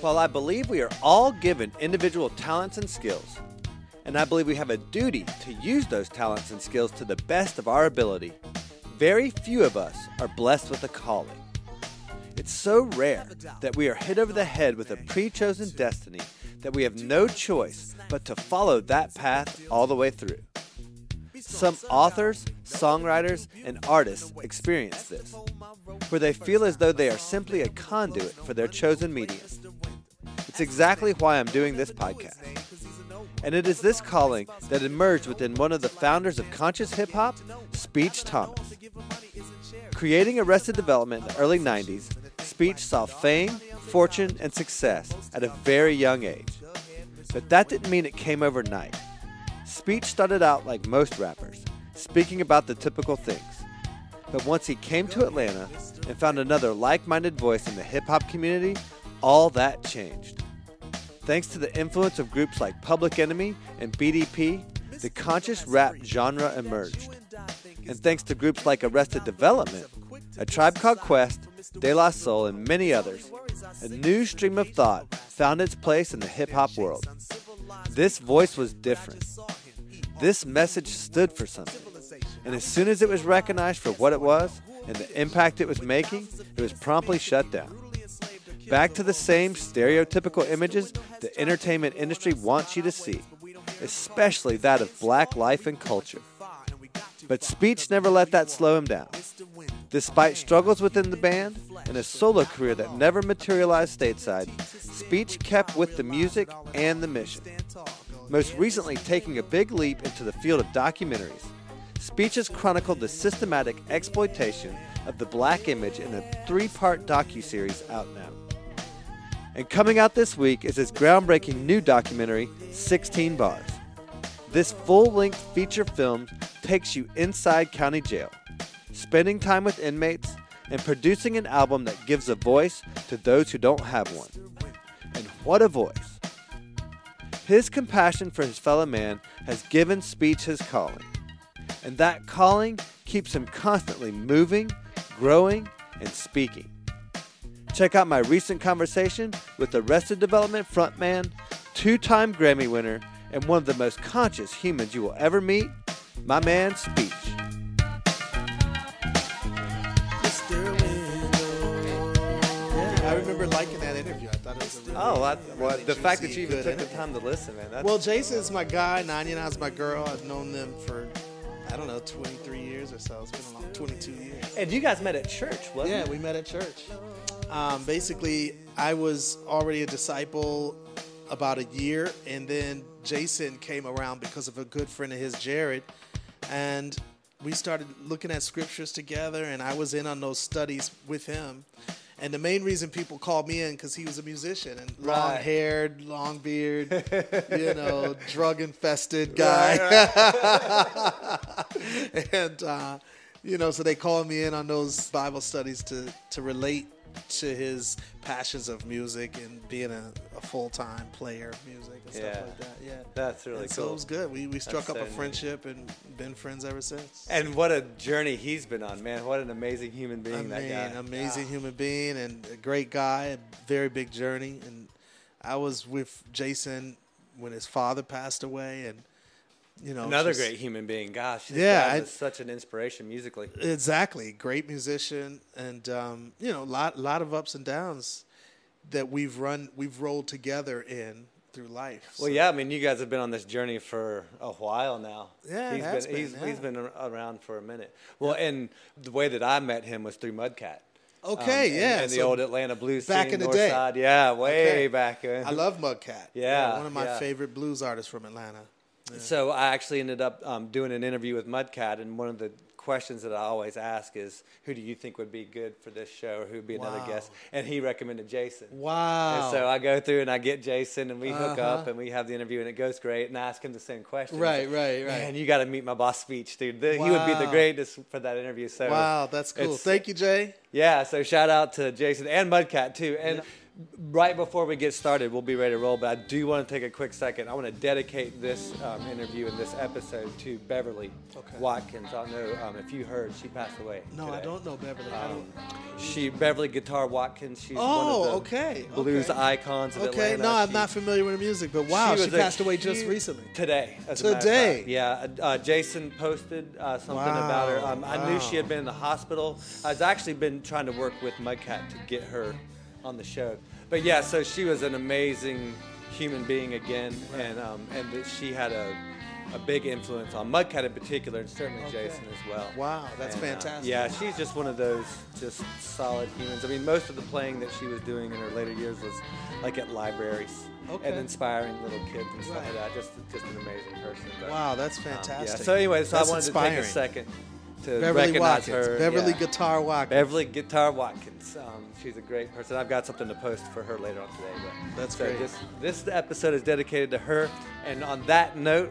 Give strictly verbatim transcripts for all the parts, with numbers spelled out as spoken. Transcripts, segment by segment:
While I believe we are all given individual talents and skills, and I believe we have a duty to use those talents and skills to the best of our ability, very few of us are blessed with a calling. It's so rare that we are hit over the head with a pre-chosen destiny that we have no choice but to follow that path all the way through. Some authors, songwriters, and artists experience this, where they feel as though they are simply a conduit for their chosen medium. It's exactly why I'm doing this podcast. And it is this calling that emerged within one of the founders of conscious hip-hop, Speech Thomas. Creating Arrested Development in the early nineties, Speech saw fame, fortune, and success at a very young age. But that didn't mean it came overnight. Speech started out like most rappers, speaking about the typical things. But once he came to Atlanta and found another like-minded voice in the hip-hop community, all that changed. Thanks to the influence of groups like Public Enemy and B D P, the conscious rap genre emerged. And thanks to groups like Arrested Development, A Tribe Called Quest, De La Soul, and many others, a new stream of thought found its place in the hip-hop world. This voice was different. This message stood for something. And as soon as it was recognized for what it was and the impact it was making, it was promptly shut down. Back to the same stereotypical images the entertainment industry wants you to see, especially that of black life and culture. But Speech never let that slow him down. Despite struggles within the band and a solo career that never materialized stateside, Speech kept with the music and the mission. Most recently taking a big leap into the field of documentaries, Speech has chronicled the systematic exploitation of the black image in a three-part docuseries out now. And coming out this week is his groundbreaking new documentary, sixteen bars. This full-length feature film takes you inside county jail, spending time with inmates, and producing an album that gives a voice to those who don't have one. And what a voice! His compassion for his fellow man has given Speech his calling. And that calling keeps him constantly moving, growing, and speaking. Check out my recent conversation with Arrested Development frontman, two-time Grammy winner, and one of the most conscious humans you will ever meet, my man Speech. I remember liking that interview. I thought it was a really, Oh, I, really well, the fact that you even good took the interview. time to listen, man. That's, Well, Jason's my guy. Nanyana's my girl. I've known them for, I don't know, twenty-three years or so. It's been a long, twenty-two years. and you guys met at church, wasn't Yeah, it? we met at church. Um, basically, I was already a disciple about a year, and then Jason came around because of a good friend of his, Jared, and we started looking at scriptures together, and I was in on those studies with him. And the main reason people called me in because he was a musician and Right. long-haired, long beard, you know, drug-infested guy. Right. and, uh, you know, so they called me in on those Bible studies to, to relate to his passions of music and being a, a full-time player of music and Yeah. stuff like that. Yeah, That's really and cool. So it was good. We we struck That's up so a friendship and been friends ever since. And what a journey he's been on, man. What an amazing human being I that mean, guy. amazing Yeah. human being and a great guy, a very big journey. And I was with Jason when his father passed away, and you know, Another just- great human being. Gosh, this Yeah, guy I- was such an inspiration musically. Exactly, great musician, and um, you know, lot lot of ups and downs that we've run, we've rolled together in through life. Well, So- yeah, I mean, you guys have been on this journey for a while now. Yeah, it he's has been, been, he's, yeah. he's been ar- around for a minute. Well, and the way that I met him was through Mudcat. Okay, Um, and- yeah, and the so old Atlanta blues back scene, in the North day. Side. Yeah, way Okay. back in. I love Mudcat. Yeah, one of my yeah. favorite blues artists from Atlanta. Yeah. So I actually ended up um, doing an interview with Mudcat, and one of the questions that I always ask is, who do you think would be good for this show, or who would be another Wow. guest? And he recommended Jason. Wow. And so I go through and I get Jason, and we hook Uh-huh. up, and we have the interview, and it goes great. And I ask him the same question. Right, Like, right, right. Man, you got to meet my boss, Speech, dude. The- He would be the Wow. greatest for that interview. So Wow, that's cool. it's- Thank you, Jay. Yeah, so shout out to Jason and Mudcat too. And right before we get started, we'll be ready to roll, but I do want to take a quick second. I want to dedicate this um, interview and this episode to Beverly okay. Watkins. I don't know um, if you heard, she passed away No, today. I don't know Beverly. I Um, don't. she, Beverly Guitar Watkins, she's Oh, one of the okay, blues okay. icons of Okay, Atlanta. no, I'm She- not familiar with her music, but wow, she, was a passed away just huge- recently. Today. As a matter of Today? fact. Yeah. Uh, Jason posted uh, something Wow, about her. Um, I knew wow. she had been in the hospital. I was actually been trying to work with Mudcat to get her on the show. But yeah, so she was an amazing human being again, and um, and that she had a a big influence on Mudcat in particular, and certainly Okay. Jason as well. Wow, that's And, uh, fantastic. yeah, she's just one of those just solid humans. I mean, most of the playing that she was doing in her later years was like at libraries Okay. and inspiring little kids and stuff Right. like that. Just just an amazing person. But, Wow, that's um, fantastic. yeah. So anyway, so That's I wanted inspiring. to take a second to Beverly recognize Watkins. her. Beverly yeah. Guitar Watkins. Beverly Guitar Watkins. Um, she's a great person. I've got something to post for her later on today. But That's so great. This, this episode is dedicated to her. And on that note,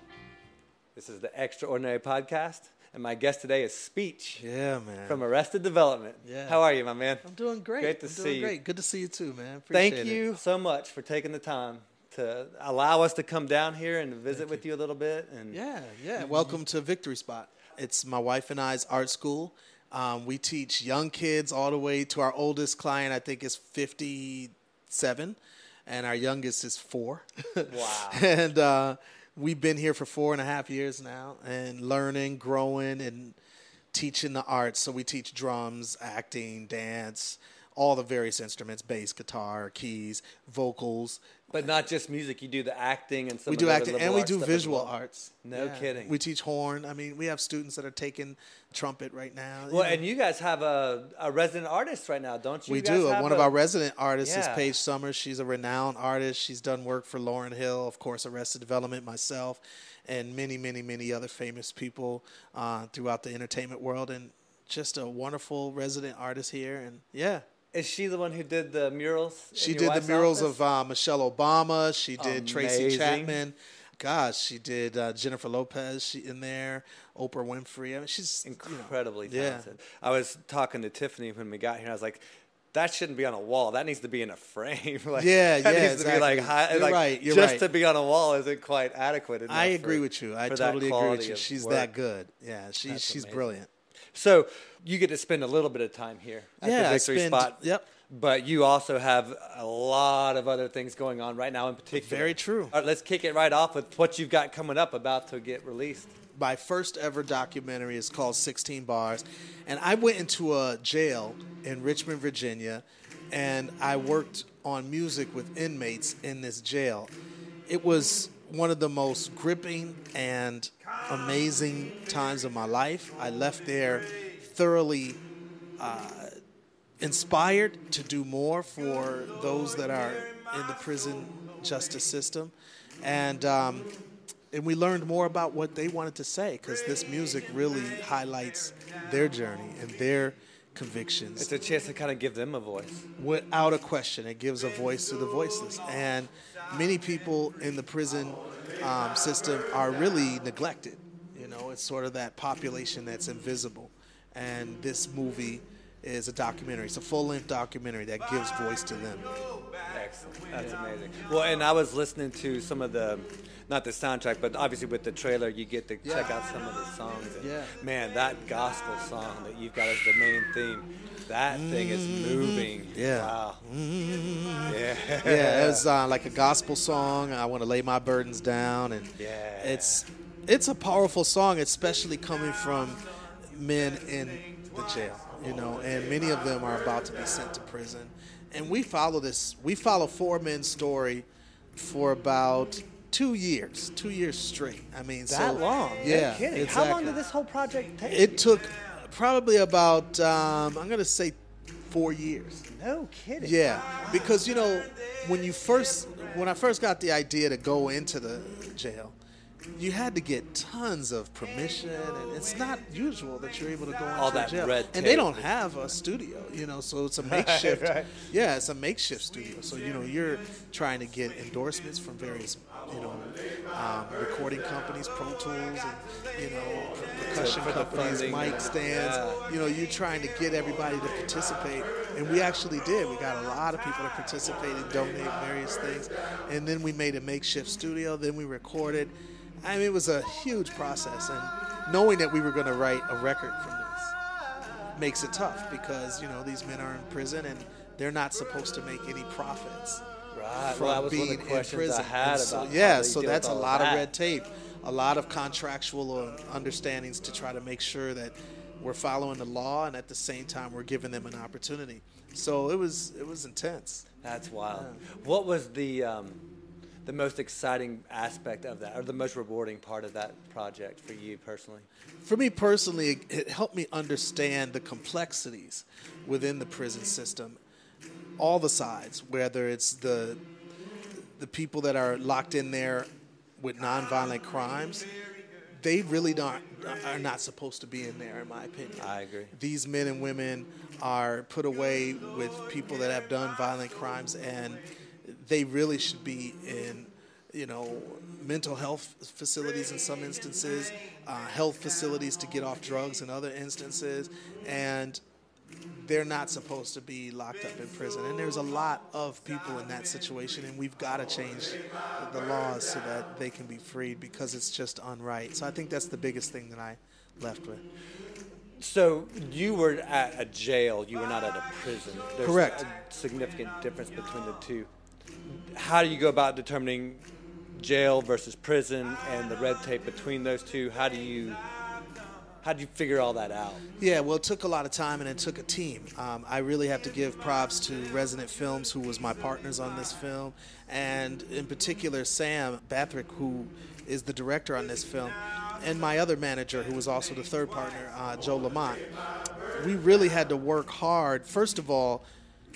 this is the Extraordinary Podcast. And my guest today is Speech Yeah, man. from Arrested Development. Yeah. How are you, my man? I'm doing great. Great to I'm see doing you. great. Good to see you too, man. Appreciate Thank it. you so much for taking the time to allow us to come down here and visit with you a little bit. And Yeah, yeah. Welcome to Victory Spot. It's my wife and I's art school. Um, we teach young kids all the way to our oldest client, I think, is fifty-seven, and our youngest is four. Wow. And uh, we've been here for four and a half years now, and learning, growing, and teaching the arts. So we teach drums, acting, dance, all the various instruments, bass, guitar, keys, vocals. But not just music. You do the acting and some We of do the other acting, liberal and we arts do stuff as visual well. arts. No kidding. We teach horn. I mean, we have students that are taking trumpet right now. Well, you know. and you guys have a, a resident artist right now, don't you? we You guys do. have One of a- our resident artists is Yeah. Paige Summers. She's a renowned artist. She's done work for Lauryn Hill, of course, Arrested Development, myself, and many, many, many other famous people uh, throughout the entertainment world. And just a wonderful resident artist here. And yeah. Is she the one who did the murals? in She your did the wife's murals office? of uh, Michelle Obama. She did Tracy Amazing. Chapman. Gosh, she did uh, Jennifer Lopez. She in there. Oprah Winfrey. I mean, she's you know, incredibly yeah. talented. I was talking to Tiffany when we got here. I was like, that shouldn't be on a wall. That needs to be in a frame. like, Yeah, that yeah, needs exactly. to be like high. You're like, right, you're just right. to be on a wall isn't quite adequate enough. I agree for- with you. I for that totally agree quality with you. of She's work. that good. Yeah, she's That's she's amazing. brilliant. So you get to spend a little bit of time here at Yeah, the I Victory spend- Spot. yep. But you also have a lot of other things going on right now in particular. Very true. All right, let's kick it right off with what you've got coming up about to get released. My first ever documentary is called sixteen Bars. And I went into a jail in Richmond, Virginia, and I worked on music with inmates in this jail. It was one of the most gripping and amazing times of my life. I left there thoroughly uh, inspired to do more for those that are in the prison justice system. And um, and we learned more about what they wanted to say, because this music really highlights their journey and their convictions. It's a chance to kind of give them a voice. Without a question, it gives a voice to the voiceless. And many people in the prison um, system are really neglected. You know, it's sort of that population that's invisible. And this movie is a documentary. It's a full-length documentary that gives voice to them. Excellent. That's amazing. Well, and I was listening to some of the, not the soundtrack, but obviously with the trailer, you get to check out some of the songs. And Yeah. Man, that gospel song that you've got as the main theme, that thing is moving. Yeah. Wow. Yeah. Yeah, it was uh, like a gospel song. I want to lay my burdens down, and Yeah. it's it's a powerful song, especially coming from men in the jail. You know, and many of them are about to be sent to prison. And we follow this. We follow four men's story for about two years, two years straight. I mean, That so, long? Yeah, No kidding. exactly. How long did this whole project take? It took probably about um, I'm gonna say four years. No kidding. Yeah, because you know, when you first, when I first got the idea to go into the jail, you had to get tons of permission, and it's not usual that you're able to go into All a that jail. red And they tape. don't have a studio, you know, so it's a makeshift. right. Yeah, it's a makeshift studio. So you know, you're trying to get endorsements from various, you know, um, recording companies, Pro Tools, and you know, percussion for the companies, funding. mic stands. Yeah. You know, you're trying to get everybody to participate And we actually did. We got a lot of people to participate and donate various things. And then we made a makeshift studio. Then we recorded. I mean, it was a huge process. And knowing that we were going to write a record from this makes it tough because, you know, these men are in prison and they're not supposed to make any profits. Right. From Well, that was being one of the in questions prison. I had And so, about yeah, how they so deal that's with a all lot of that. red tape, a lot of contractual understandings to try to make sure that we're following the law and at the same time we're giving them an opportunity. So it was it was intense. That's wild. Yeah. What was the um, the most exciting aspect of that, or the most rewarding part of that project for you personally? For me personally, it, it helped me understand the complexities within the prison system, all the sides, whether it's the the people that are locked in there with nonviolent crimes. They really don't, are not supposed to be in there, in my opinion. I agree. These men and women are put away with people that have done violent crimes, and they really should be in, you know, mental health facilities in some instances, uh, health facilities to get off drugs in other instances, and they're not supposed to be locked up in prison. And there's a lot of people in that situation, and we've got to change the laws so that they can be freed because it's just unright. So I think that's the biggest thing that I left with. So you were at a jail, you were not at a prison. There's Correct. a significant difference between the two. How do you go about determining jail versus prison and the red tape between those two? How do you how do you figure all that out? Yeah, well, it took a lot of time and it took a team. Um, I really have to give props to Resonant Films, who was my partners on this film, and in particular Sam Bathrick, who is the director on this film, and my other manager, who was also the third partner, uh, Joe Lamont. We really had to work hard. First of all,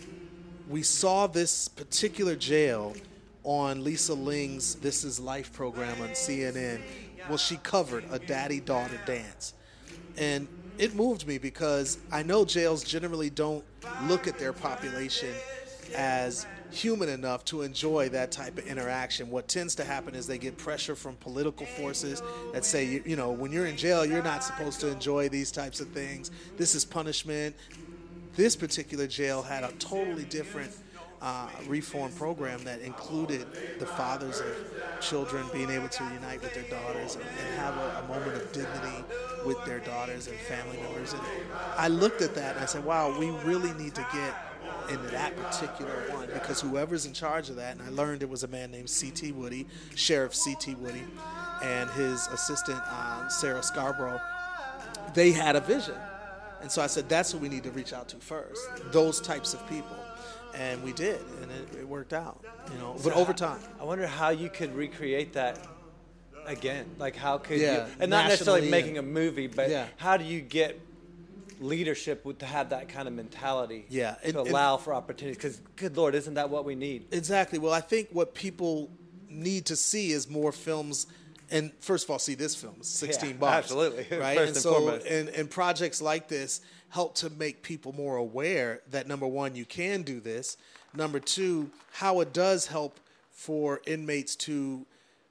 we saw this particular jail on Lisa Ling's This Is Life program on C N N. Well, she covered a daddy-daughter dance. And it moved me because I know jails generally don't look at their population as human enough to enjoy that type of interaction. What tends to happen is they get pressure from political forces that say, you, you know, when you're in jail, you're not supposed to enjoy these types of things. This is punishment. This particular jail had a totally different uh, reform program that included the fathers of children being able to unite with their daughters and, and have a, a moment of dignity with their daughters and family members. And I looked at that and I said, wow, we really need to get into that particular one, because whoever's in charge of that, and I learned it was a man named C T Woody, Sheriff C T Woody, and his assistant, um, Sarah Scarborough, they had a vision. And so I said, that's who we need to reach out to first, those types of people. And we did, and it, it worked out, you know, but over time. I wonder how you could recreate that again. Like, how could Yeah, you, and not necessarily nationally making and- a movie, but Yeah. how do you get leadership with, to have that kind of mentality Yeah, and- to and- allow for opportunities? Because, good Lord, isn't that what we need? Exactly. Well, I think what people need to see is more films. And first of all, see this film, sixteen Yeah, bars. absolutely. Right? First and and so, foremost. and, and projects like this help to make people more aware that, number one, you can do this. Number two, how it does help for inmates to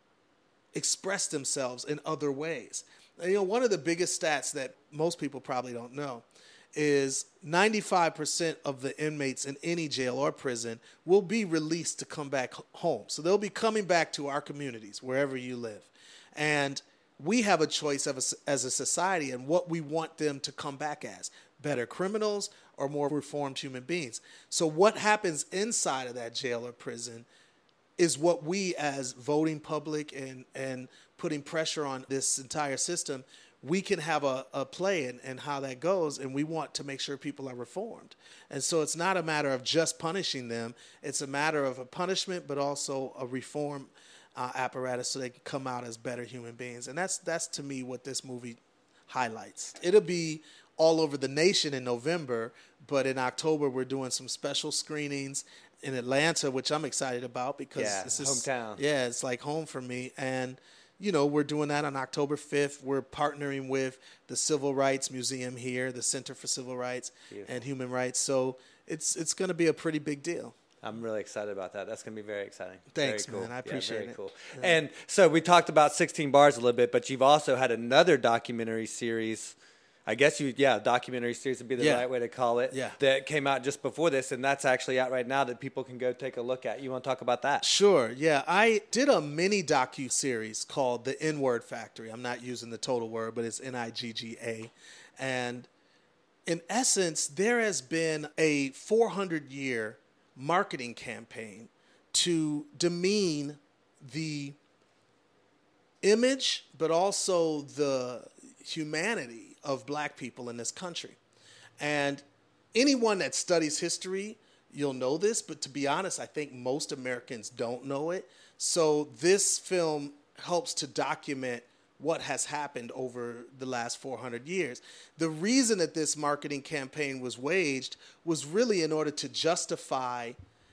express themselves in other ways. And, you know, one of the biggest stats that most people probably don't know is ninety-five percent of the inmates in any jail or prison will be released to come back home. So they'll be coming back to our communities, wherever you live. And we have a choice of a, as a society and what we want them to come back as, better criminals or more reformed human beings. So what happens inside of that jail or prison is what we as voting public and, and putting pressure on this entire system, we can have a, a play in, in how that goes, and we want to make sure people are reformed. And so it's not a matter of just punishing them. It's a matter of a punishment, but also a reform uh, apparatus so they can come out as better human beings. And that's, that's to me, what this movie highlights. It'll be all over the nation in November, but in October we're doing some special screenings in Atlanta, which I'm excited about because Yeah, this is hometown. Yeah, it's like home for me. And you know, we're doing that on October fifth. We're partnering with the Civil Rights Museum here, the Center for Civil Rights Beautiful. and Human Rights. So it's it's going to be a pretty big deal. I'm really excited about that. That's going to be very exciting. Thanks, very cool. man. I appreciate yeah, very it. Cool. Yeah. And so we talked about sixteen bars a little bit, but you've also had another documentary series I guess you, yeah, documentary series would be the Yeah. right way to call it. Yeah. That came out just before this, and that's actually out right now that people can go take a look at. You want to talk about that? Sure, yeah. I did a mini docu-series called The N-Word Factory. I'm not using the total word, but it's N I G G A. And in essence, there has been a four hundred year marketing campaign to demean the image, but also the humanity of black people in this country. And anyone that studies history, you'll know this, but to be honest, I think most Americans don't know it. So this film helps to document what has happened over the last four hundred years. The reason that this marketing campaign was waged was really in order to justify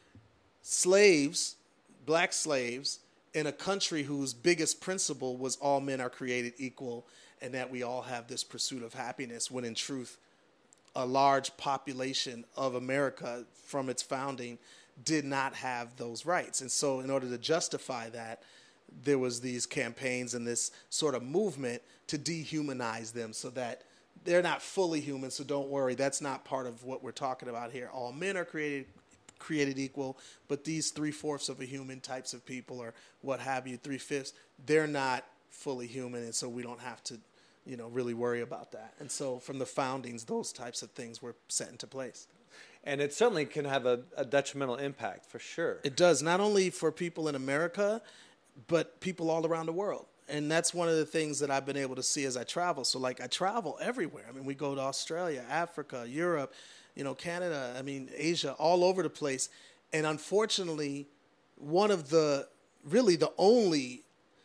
slaves, black slaves, in a country whose biggest principle was all men are created equal and that we all have this pursuit of happiness, when in truth, a large population of America from its founding did not have those rights. And so in order to justify that, there was these campaigns and this sort of movement to dehumanize them so that they're not fully human. So don't worry, that's not part of what we're talking about here. All men are created created equal, but these three-fourths of a human types of people, or what have you, three-fifths, they're not fully human, and so we don't have to, you know, really worry about that. And so from the foundings, those types of things were set into place. And it certainly can have a, a detrimental impact, for sure. It does, not only for people in America, but people all around the world. And that's one of the things that I've been able to see as I travel. So, like, I travel everywhere. I mean, we go to Australia, Africa, Europe, you know, Canada, I mean, Asia, all over the place. And unfortunately, one of the, really the only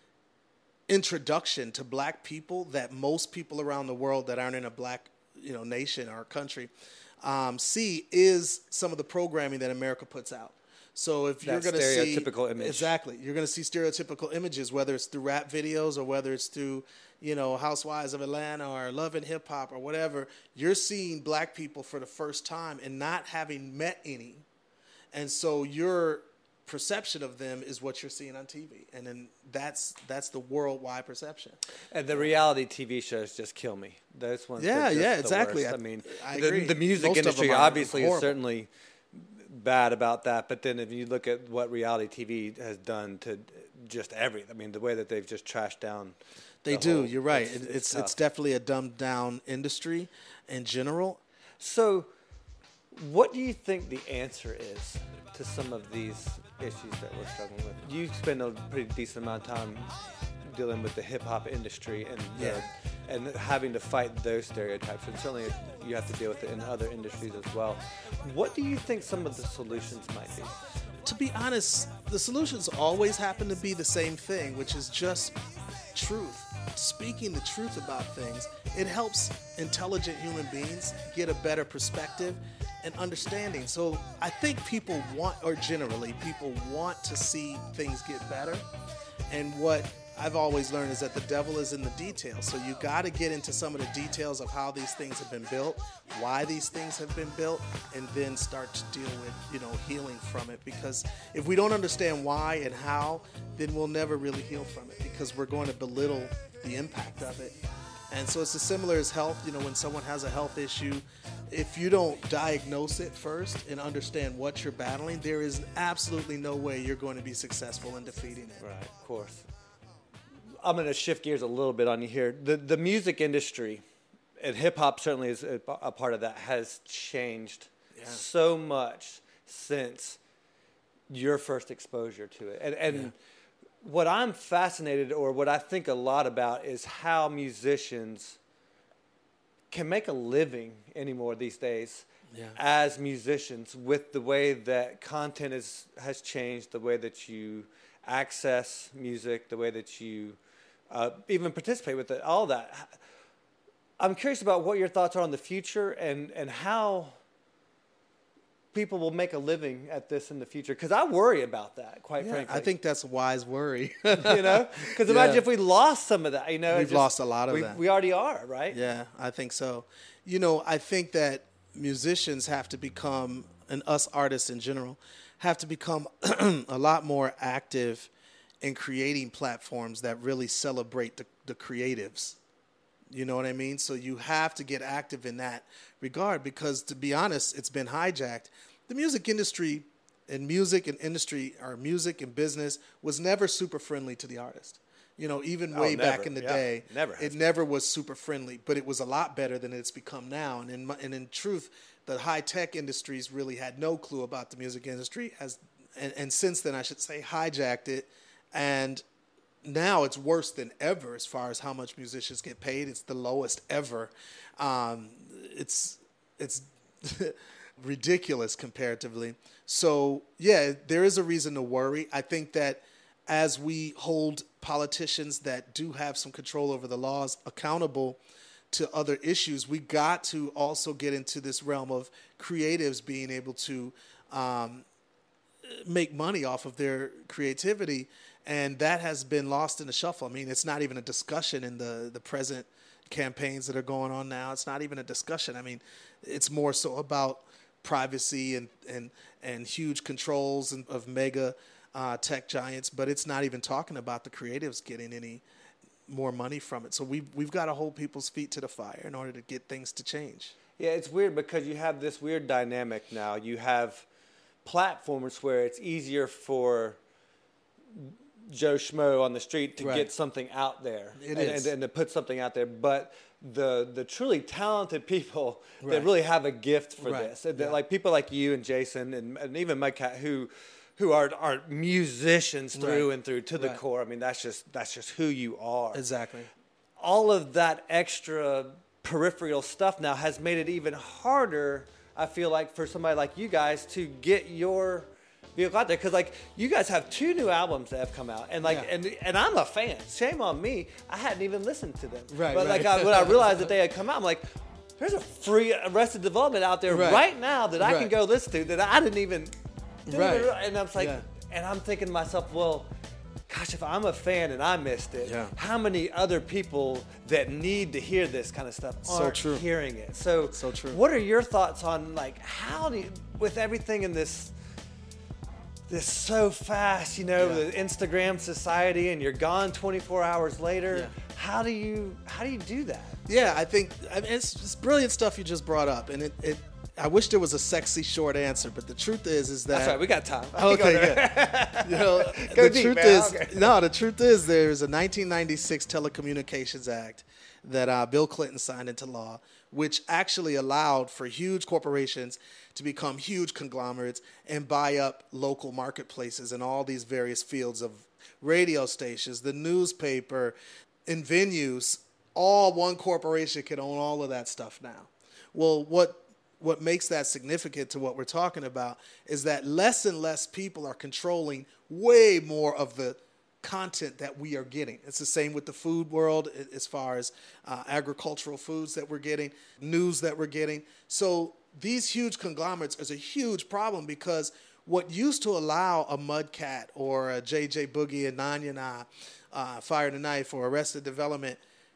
introduction to black people that most people around the world that aren't in a black, you know, nation or country um, see is some of the programming that America puts out. So if you're That going to see stereotypical image. Exactly, you're going to see stereotypical images, whether it's through rap videos or whether it's through, you know, Housewives of Atlanta or Love and Hip Hop or whatever. You're seeing black people for the first time and not having met any, and so your perception of them is what you're seeing on T V, and then that's that's the worldwide perception. And the reality T V shows just kill me. Those ones. Yeah, are just yeah, the exactly. worst. I- I mean, I the, agree. the music Most of industry them are obviously is horrible. certainly bad about that. But then if you look at what reality T V has done to just everything, I mean, the way that they've just trashed down. They the do. whole- You're right. It's, It- it's, it's it's tough. definitely a dumbed down industry in general. So, what do you think the answer is to some of these issues that we're struggling with? You spend a pretty decent amount of time dealing with the hip hop industry and the- Yeah. and having to fight those stereotypes, and certainly you have to deal with it in other industries as well. What do you think some of the solutions might be? To be honest, the solutions always happen to be the same thing, which is just truth. Speaking the truth about things, it helps intelligent human beings get a better perspective and understanding. So I think people want, or generally people want to see things get better. And what I've always learned is that the devil is in the details. So you got to get into some of the details of how these things have been built, why these things have been built, and then start to deal with, you know, healing from it. Because if we don't understand why and how, then we'll never really heal from it, because we're going to belittle the impact of it. And so it's as similar as health. You know, when someone has a health issue, if you don't diagnose it first and understand what you're battling, there is absolutely no way you're going to be successful in defeating it. Right, of course. I'm going to shift gears a little bit on you here. The the music industry, and hip hop certainly is a, a part of that, has changed Yeah. so much since your first exposure to it. And and Yeah. what I'm fascinated, or what I think a lot about, is how musicians can make a living anymore these days Yeah. as musicians, with the way that content is has changed, the way that you access music, the way that you uh, even participate with it, all that. I'm curious about what your thoughts are on the future and, and how people will make a living at this in the future. Because I worry about that, quite Yeah, frankly. I think that's a wise worry. you know, because imagine Yeah. if we lost some of that. You know, it We've just- lost a lot of we, that. We already are, right? Yeah, I think so. You know, I think that musicians have to become, and us artists in general, have to become a lot more active in creating platforms that really celebrate the, the creatives. You know what I mean? So you have to get active in that regard because, to be honest, it's been hijacked. The music industry and music and industry, or music and business, was never super friendly to the artist. You know, even way oh, never. back in the yeah. day, never it never was super friendly, but it was a lot better than it's become now. And in, my, and in truth, the high-tech industries really had no clue about the music industry, as, and, and since then, I should say, hijacked it. And now it's worse than ever as far as how much musicians get paid. It's the lowest ever. Um, it's it's ridiculous comparatively. So, yeah, there is a reason to worry. I think that as we hold politicians that do have some control over the laws accountable to other issues, we got to also get into this realm of creatives being able to um, make money off of their creativity. And that has been lost in the shuffle. I mean, it's not even a discussion in the, the present campaigns that are going on now. It's not even a discussion. I mean, it's more so about privacy and, and, and huge controls and, of mega uh, tech giants, but it's not even talking about the creatives getting any more money from it. So we've, we've got to hold people's feet to the fire in order to get things to change. Yeah, it's weird because you have this weird dynamic now. You have platforms where it's easier for Joe Schmo on the street to right. get something out there it and, is. and, and to put something out there. But the the truly talented people right. that really have a gift for right. this, and yeah. like people like you and Jason and, and even Mudcat who who are are musicians through right. and through to the right. core. I mean, that's just that's just who you are. Exactly. All of that extra peripheral stuff now has made it even harder, I feel like, for somebody like you guys to get your vehicle out there, because like you guys have two new albums that have come out, and like yeah. and and I'm a fan. Shame on me, I hadn't even listened to them. Right. But right. like I, when I realized that they had come out, I'm like, there's a free Arrested Development out there right, right now that I right. can go listen to that I didn't even. Didn't right. even and I'm like, yeah. and I'm thinking to myself, well, gosh, if I'm a fan and I missed it, yeah. how many other people that need to hear this kind of stuff aren't so true. hearing it? So, so true. What are your thoughts on like how do you, with everything in this this so fast, you know, yeah. the Instagram society, and you're gone twenty-four hours later? Yeah. How do you how do you do that? Yeah, I think I mean, it's, it's brilliant stuff you just brought up, and it, it I wish there was a sexy short answer, but the truth is, is that That's right. We got time. Okay, good. You know, Go the deep, truth man. is, Okay. no, the truth is, there's a nineteen ninety-six Telecommunications Act that uh, Bill Clinton signed into law, which actually allowed for huge corporations to become huge conglomerates and buy up local marketplaces in all these various fields of radio stations, the newspaper, and venues. All one corporation can own all of that stuff now. Well, what What makes that significant to what we're talking about is that less and less people are controlling way more of the content that we are getting. It's the same with the food world as far as uh, agricultural foods that we're getting, news that we're getting. So these huge conglomerates is a huge problem because what used to allow a Mudcat or a J J Boogie and Nanya Na, uh, Fire the Knife or Arrested Development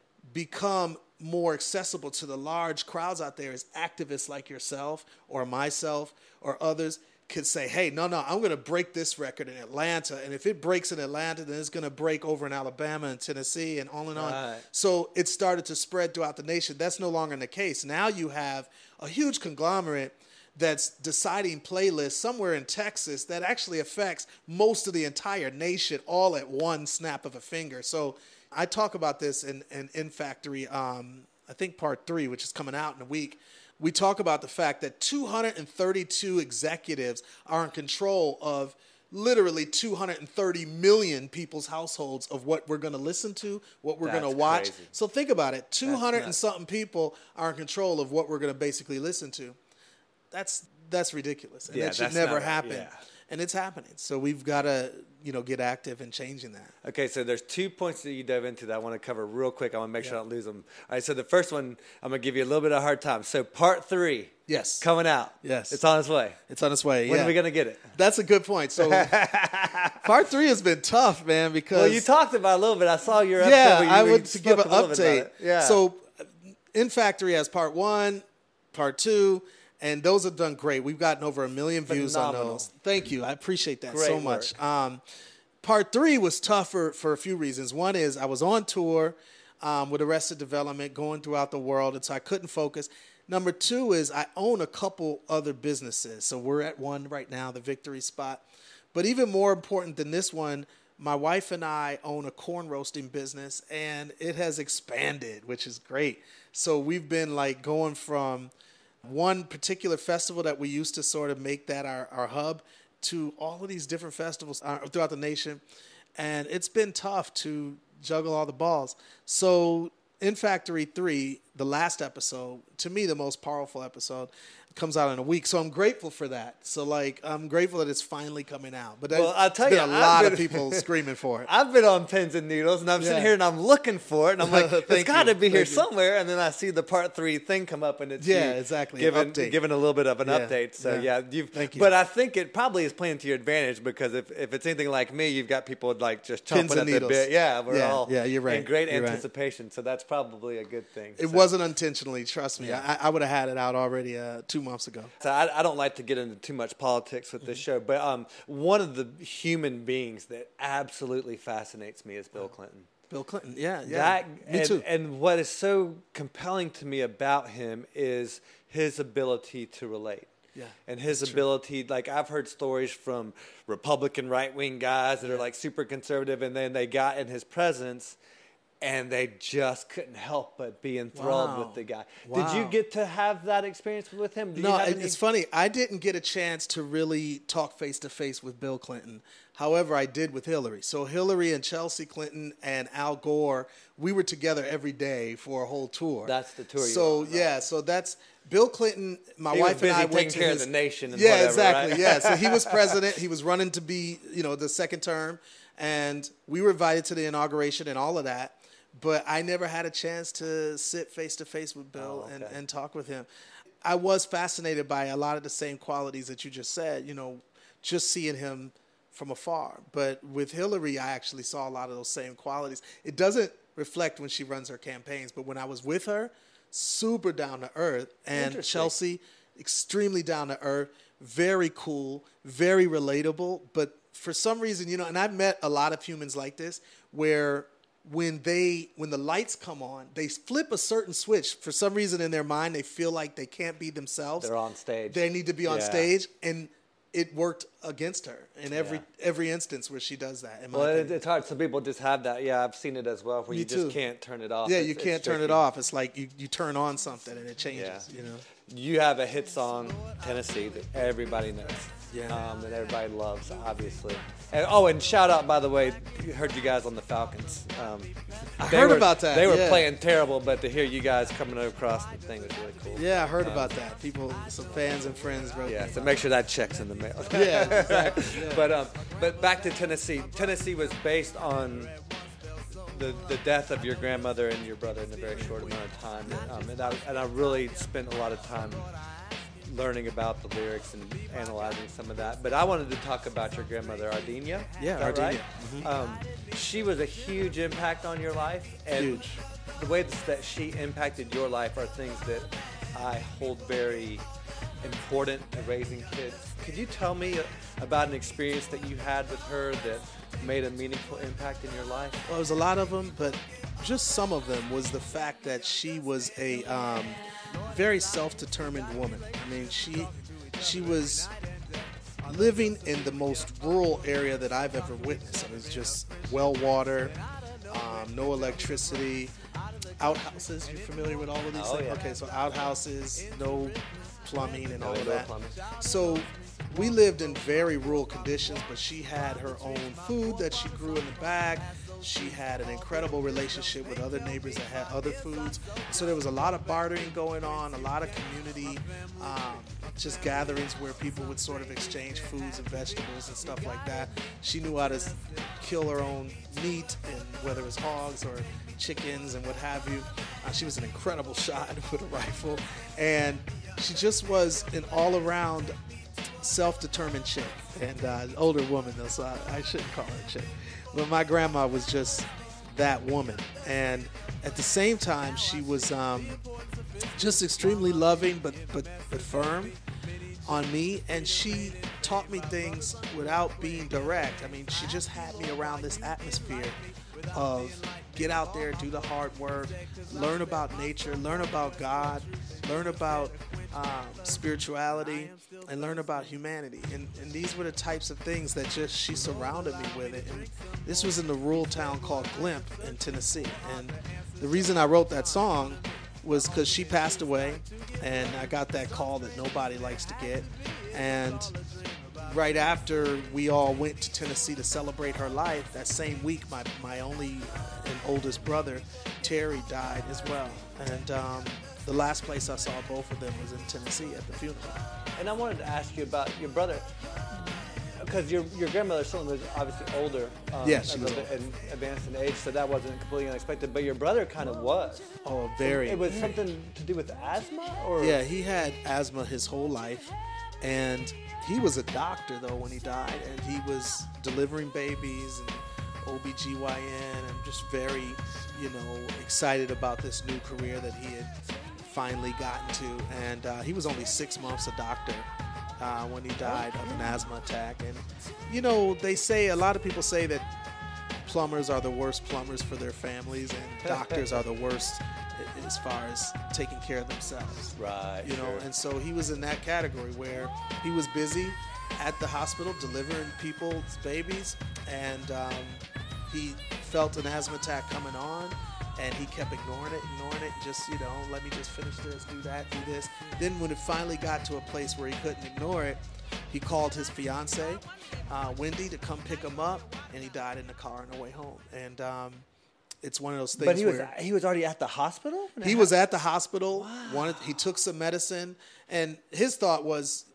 become more accessible to the large crowds out there as activists like yourself or myself or others could say, hey, no, no, I'm going to break this record in Atlanta. And if it breaks in Atlanta, then it's going to break over in Alabama and Tennessee and on and on. Right. So it started to spread throughout the nation. That's no longer the case. Now you have a huge conglomerate that's deciding playlists somewhere in Texas that actually affects most of the entire nation all at one snap of a finger. So I talk about this in, in, in Factory, um, I think part three, which is coming out in a week. We talk about the fact that two hundred thirty-two executives are in control of literally two hundred thirty million people's households of what we're going to listen to, what we're going to watch. Crazy. So think about it. two hundred That's and something people are in control of what we're going to basically listen to. That's that's ridiculous. And Yeah, that should that's never not- happen. yeah. And it's happening. So we've got to, you know, get active in changing that. Okay, so there's two points that you dove into that I want to cover real quick. I want to make sure Yeah. I don't lose them. All right, so the first one, I'm going to give you a little bit of a hard time. So part three, Yes. coming out. Yes. It's on its way. It's on its way. When yeah. are we going to get it? That's a good point. So part three has been tough, man, because Well, you talked about it a little bit. I saw your episode yeah, where you, I where would you to give an spoke a little bit about update. it. Yeah. So In Factory has part one, part two, and those have done great. We've gotten over a million views Phenomenal. on those. Thank you. I appreciate that Great so much. work. Um, part three was tougher for a few reasons. One is I was on tour. um, with Arrested Development, going throughout the world, and so I couldn't focus. Number two is I own a couple other businesses. So we're at one right now, the Victory Spot. But even more important than this one, my wife and I own a corn roasting business, and it has expanded, which is great. So we've been like going from one particular festival that we used to sort of make that our, our hub to all of these different festivals uh, throughout the nation. And it's been tough to juggle all the balls. So in Factory three, the last episode, to me, the most powerful episode, comes out in a week. So I'm grateful for that. So, like, I'm grateful that it's finally coming out. But well, I'll tell been you, a lot been, of people screaming for it. I've been on pins and needles, and I'm yeah. sitting here and I'm looking for it, and I'm like, it's got to be here Thank somewhere. And then I see the part three thing come up, and it's yeah, you exactly giving, update. giving a little bit of an yeah. update. So, yeah, yeah you've, Thank you. But I think it probably is playing to your advantage because if, if it's anything like me, you've got people like just chomping Pins and at the needles. bit. Yeah, we're yeah, all yeah, you're right. in great you're anticipation. Right. So that's probably a good thing. It so. wasn't intentionally, trust me. Yeah. I, I would have had it out already uh, two months ago. So I, I don't like to get into too much politics with this show, but um, one of the human beings that absolutely fascinates me is Bill Clinton. Bill Clinton, yeah, yeah. That, me and, too. And what is so compelling to me about him is his ability to relate. Yeah, and his that's ability, true. Like I've heard stories from Republican right-wing guys that yeah. are like super conservative, and then they got in his presence, and they just couldn't help but be enthralled wow. with the guy. Wow. Did you get to have that experience with him? Did no, you have it, any- it's funny. I didn't get a chance to really talk face-to-face with Bill Clinton. However, I did with Hillary. So Hillary and Chelsea Clinton and Al Gore, we were together every day for a whole tour. That's the tour. So, you yeah, so that's Bill Clinton. My he wife was busy and I taking went to care his, of the nation and yeah, whatever, exactly. right? Yeah, so he was president. He was running to be, you know, the second term. And we were invited to the inauguration and all of that. But I never had a chance to sit face-to-face with Bill oh, okay. and, and talk with him. I was fascinated by a lot of the same qualities that you just said, you know, just seeing him from afar. But with Hillary, I actually saw a lot of those same qualities. It doesn't reflect when she runs her campaigns, but when I was with her, super down to earth. And Chelsea, extremely down to earth, very cool, very relatable. But for some reason, you know, and I've met a lot of humans like this where when they when the lights come on, they flip a certain switch. For some reason in their mind, they feel like they can't be themselves. They're on stage. They need to be on yeah. stage, and it worked against her in every yeah. every instance where she does that. In my well, it, opinion. it's hard. Some people just have that. Yeah, I've seen it as well, where Me you too. just can't turn it off. Yeah, it's, you can't turn tricky. it off. It's like you, you turn on something and it changes. Yeah. You know. You have a hit song, Tennessee, that everybody knows. Yeah. Um, that everybody loves, obviously. And, oh, and shout out, by the way, heard you guys on the Falcons. Um, I they heard were, about that. They were yeah. playing terrible, but to hear you guys coming across the thing was really cool. Yeah, I heard um, about that. People, some fans and friends wrote. Yeah, so make sure that check's in the mail. Yeah, exactly. Yeah. But um, but back to Tennessee. Tennessee was based on the the death of your grandmother and your brother in a very short amount of time. Um, and I and I really spent a lot of time learning about the lyrics and analyzing some of that. But I wanted to talk about your grandmother, Ardenia. Yeah, Is that Ardenia. right? Mm-hmm. Um, she was a huge impact on your life. And Huge. the ways that she impacted your life are things that I hold very important in raising kids. Could you tell me about an experience that you had with her that made a meaningful impact in your life? Well, there was a lot of them, but just some of them was the fact that she was a um, very self-determined woman. I mean, she she was living in the most rural area that I've ever witnessed. I mean, it's just well water, um, no electricity, outhouses. You familiar with all of these Oh, things? yeah. Okay, so outhouses, no plumbing and all No of indoor that. plumbing. So we lived in very rural conditions, but she had her own food that she grew in the back. She had an incredible relationship with other neighbors that had other foods. So there was a lot of bartering going on, a lot of community um, just gatherings where people would sort of exchange foods and vegetables and stuff like that. She knew how to kill her own meat, and whether it was hogs or chickens and what have you. Uh, she was an incredible shot with a rifle. And she just was an all-around self-determined chick, and uh, older woman though, so I, I shouldn't call her a chick. But my grandma was just that woman, and at the same time, she was um, just extremely loving, but but but firm on me, and she taught me things without being direct. I mean, she just had me around this atmosphere of get out there, do the hard work, learn about nature, learn about God, learn about um, spirituality, and learn about humanity. And, and these were the types of things that just she surrounded me with it. And this was in the rural town called Glimp in Tennessee. And the reason I wrote that song was because she passed away, and I got that call that nobody likes to get. And right after we all went to Tennessee to celebrate her life, that same week, my, my only and oldest brother, Terry, died as well. And um, the last place I saw both of them was in Tennessee at the funeral. And I wanted to ask you about your brother, because your your grandmother certainly was obviously older, um, yeah, she a was little bit and advanced in age, so that wasn't completely unexpected. But your brother kind of was. Oh, very. It was something to do with asthma, or yeah, he had asthma his whole life, and he was a doctor though when he died, and he was delivering babies and O B G Y N, and just very, you know, excited about this new career that he had finally gotten to. And uh, he was only six months a doctor uh, when he died of an asthma attack. And you know, they say, a lot of people say that plumbers are the worst plumbers for their families, and doctors are the worst as far as taking care of themselves. Right. You know, sure. and so he was in that category where he was busy at the hospital delivering people's babies, and um, he felt an asthma attack coming on, and he kept ignoring it, ignoring it, just, you know, let me just finish this, do that, do this. Then when it finally got to a place where he couldn't ignore it, he called his fiance, uh, Wendy, to come pick him up, and he died in the car on the way home. And um, it's one of those things. But he was where he was already at the hospital? He was at the hospital. Wow. Wanted, he took some medicine, and his thought was,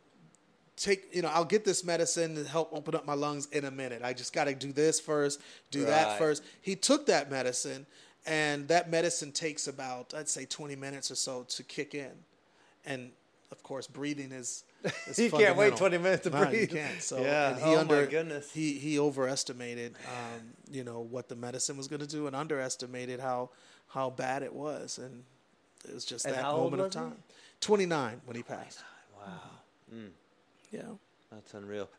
take, you know, I'll get this medicine to help open up my lungs in a minute. I just got to do this first, do Right. that first. He took that medicine, and that medicine takes about, I'd say, twenty minutes or so to kick in. And, of course, breathing is, is You can't wait fundamental. twenty minutes to No, breathe. you can't. So, Yeah. and he Oh, under, my goodness. He, he overestimated, um, you know, what the medicine was going to do, and underestimated how, how bad it was. And it was just And that how old moment of was he? time. twenty-nine when he passed. Wow. Mm. Yeah. That's unreal.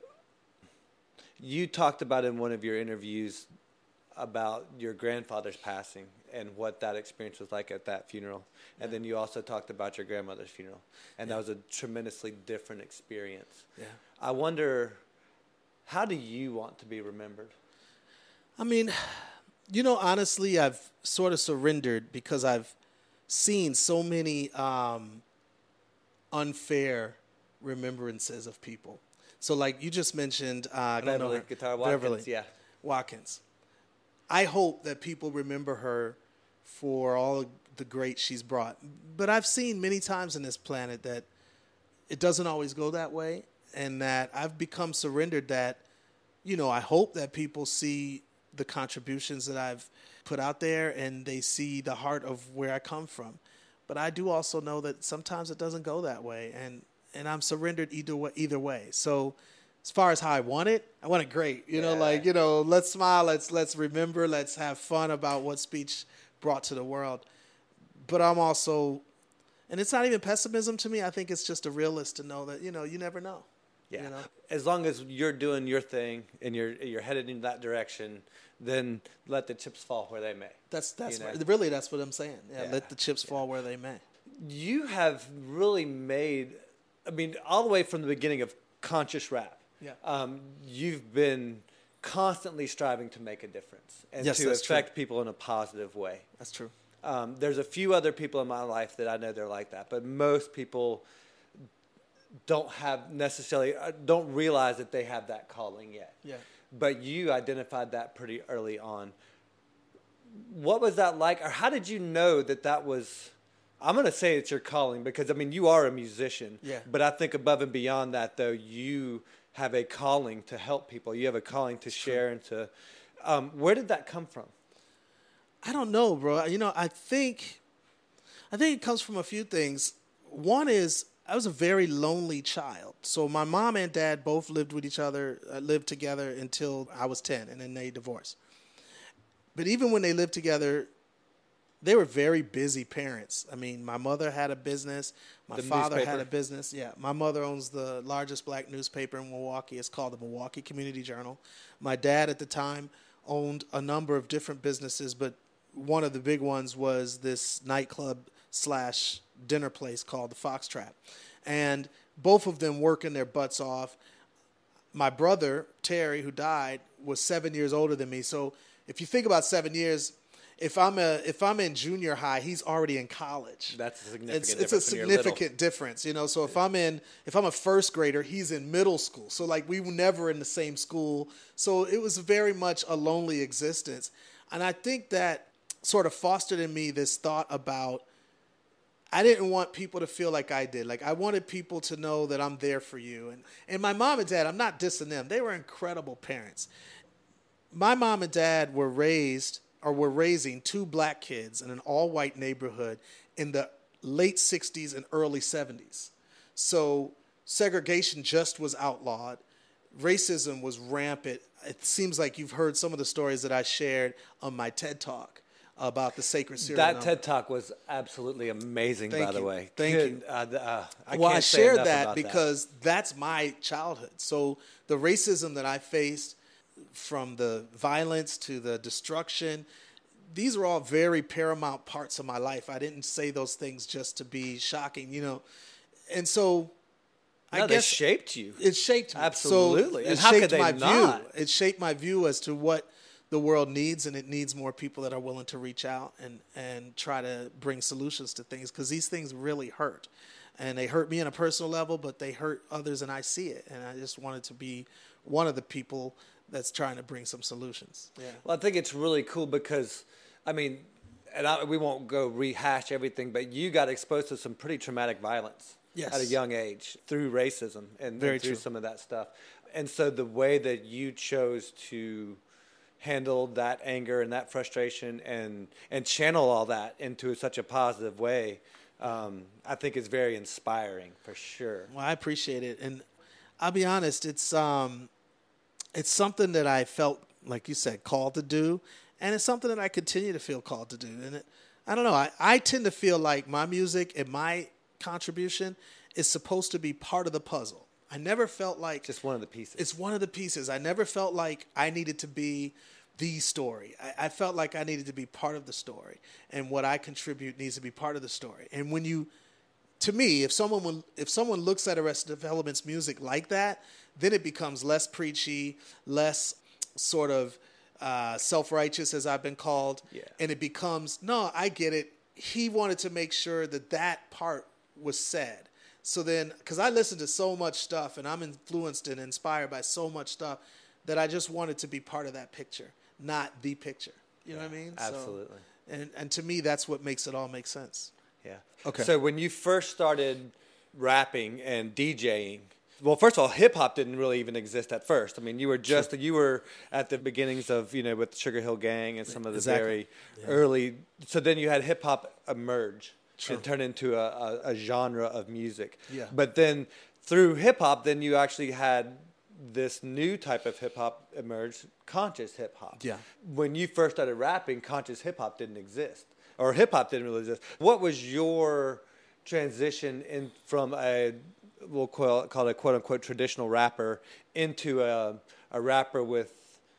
You talked about in one of your interviews about your grandfather's passing and what that experience was like at that funeral. And Yeah. then you also talked about your grandmother's funeral. And Yeah. that was a tremendously different experience. Yeah. I wonder, how do you want to be remembered? I mean, you know, honestly, I've sort of surrendered because I've seen so many um, unfair remembrances of people. So, like you just mentioned, uh, I don't know Beverly, her. Guitar Watkins, Beverly yeah. Watkins. I hope that people remember her for all the great she's brought. But I've seen many times in this planet that it doesn't always go that way, and that I've become surrendered that, you know, I hope that people see the contributions that I've put out there, and they see the heart of where I come from. But I do also know that sometimes it doesn't go that way, and, and I'm surrendered either way, either way. So as far as how I want it, I want it great. You know, Yeah. like, you know, let's smile, let's let's remember, let's have fun about what speech brought to the world. But I'm also, and it's not even pessimism to me, I think it's just a realist to know that, you know, you never know. Yeah. You know? As long as you're doing your thing and you're you're headed in that direction, then let the chips fall where they may. That's that's You know? what- really that's what I'm saying. Yeah, Yeah. let the chips fall where they may. You have really made, I mean, all the way from the beginning of conscious rap. Yeah. Um, you've been constantly striving to make a difference and Yes, to that's true. affect people in a positive way. That's true. Um, there's a few other people in my life that I know they're like that, but most people don't have necessarily, uh, don't realize that they have that calling yet. Yeah. But you identified that pretty early on. What was that like, or how did you know that that was, I'm going to say it's your calling because, I mean, you are a musician. Yeah. But I think above and beyond that, though, you have a calling to help people. You have a calling to share and to, um, where did that come from? I don't know, bro. You know, I think, I think it comes from a few things. One is I was a very lonely child. So my mom and dad both lived with each other, uh, lived together until I was ten, and then they divorced. But even when they lived together, they were very busy parents. I mean, my mother had a business. My The father newspaper? had a business. Yeah, my mother owns the largest black newspaper in Milwaukee. It's called the Milwaukee Community Journal. My dad at the time owned a number of different businesses, but one of the big ones was this nightclub slash dinner place called the Fox Trap. And both of them working their butts off. My brother, Terry, who died, was seven years older than me. So if you think about seven years, if I'm a if I'm in junior high, he's already in college. That's a significant it's, difference. It's a significant difference, you know. So if I'm in if I'm a first grader, he's in middle school. So like we were never in the same school. So it was very much a lonely existence. And I think that sort of fostered in me this thought about I didn't want people to feel like I did. Like I wanted people to know that I'm there for you. And and my mom and dad, I'm not dissing them. They were incredible parents. My mom and dad were raised or were raising two black kids in an all-white neighborhood in the late sixties and early seventies. So segregation just was outlawed. Racism was rampant. It seems like you've heard some of the stories that I shared on my TED Talk about the sacred serial That number. TED Talk was absolutely amazing, Thank by the you. way. Thank Good. you. Uh, uh, I well, can't I say shared enough that about because that's my childhood. So the racism that I faced, from the violence to the destruction, these are all very paramount parts of my life. I didn't say those things just to be shocking, you know. And so No, I they guess shaped you. it shaped me. Absolutely. So And it how could shaped they my not? view. It shaped my view as to what the world needs, and it needs more people that are willing to reach out and, and try to bring solutions to things, because these things really hurt. And they hurt me on a personal level, but they hurt others, and I see it. And I just wanted to be one of the people that's trying to bring some solutions. Yeah. Well, I think it's really cool because, I mean, and I, we won't go rehash everything, but you got exposed to some pretty traumatic violence Yes. at a young age through racism and, Very and through true. some of that stuff. And so the way that you chose to handle that anger and that frustration and, and channel all that into such a positive way, um, I think is very inspiring for sure. Well, I appreciate it. And I'll be honest, it's um, it's something that I felt, like you said, called to do. And it's something that I continue to feel called to do. And it, I don't know, I, I tend to feel like my music and my contribution is supposed to be part of the puzzle. I never felt like Just one of the pieces. it's one of the pieces. I never felt like I needed to be the story. I, I felt like I needed to be part of the story, and what I contribute needs to be part of the story. And when you, to me, if someone will, if someone looks at Arrested Development's music like that, then it becomes less preachy, less sort of uh, self-righteous, as I've been called, Yeah. and it becomes, no, I get it. He wanted to make sure that that part was said. So then, because I listen to so much stuff and I'm influenced and inspired by so much stuff, that I just wanted to be part of that picture, not the picture. You know what I mean? Absolutely. So, and, and to me, that's what makes it all make sense. Yeah. Okay. So when you first started rapping and DJing, well, first of all, hip hop didn't really even exist at first. I mean, you were just you were at the beginnings of, you know, with Sugar Hill Gang and some of the Exactly. very Yeah. early. So then you had hip hop emerge True. and turn into a, a, a genre of music. Yeah. But then through hip hop, then you actually had this new type of hip hop emerge, conscious hip hop. Yeah. When you first started rapping, conscious hip hop didn't exist, or hip hop didn't really exist. What was your transition in from a, we'll call it, call it a quote unquote traditional rapper into a, a rapper with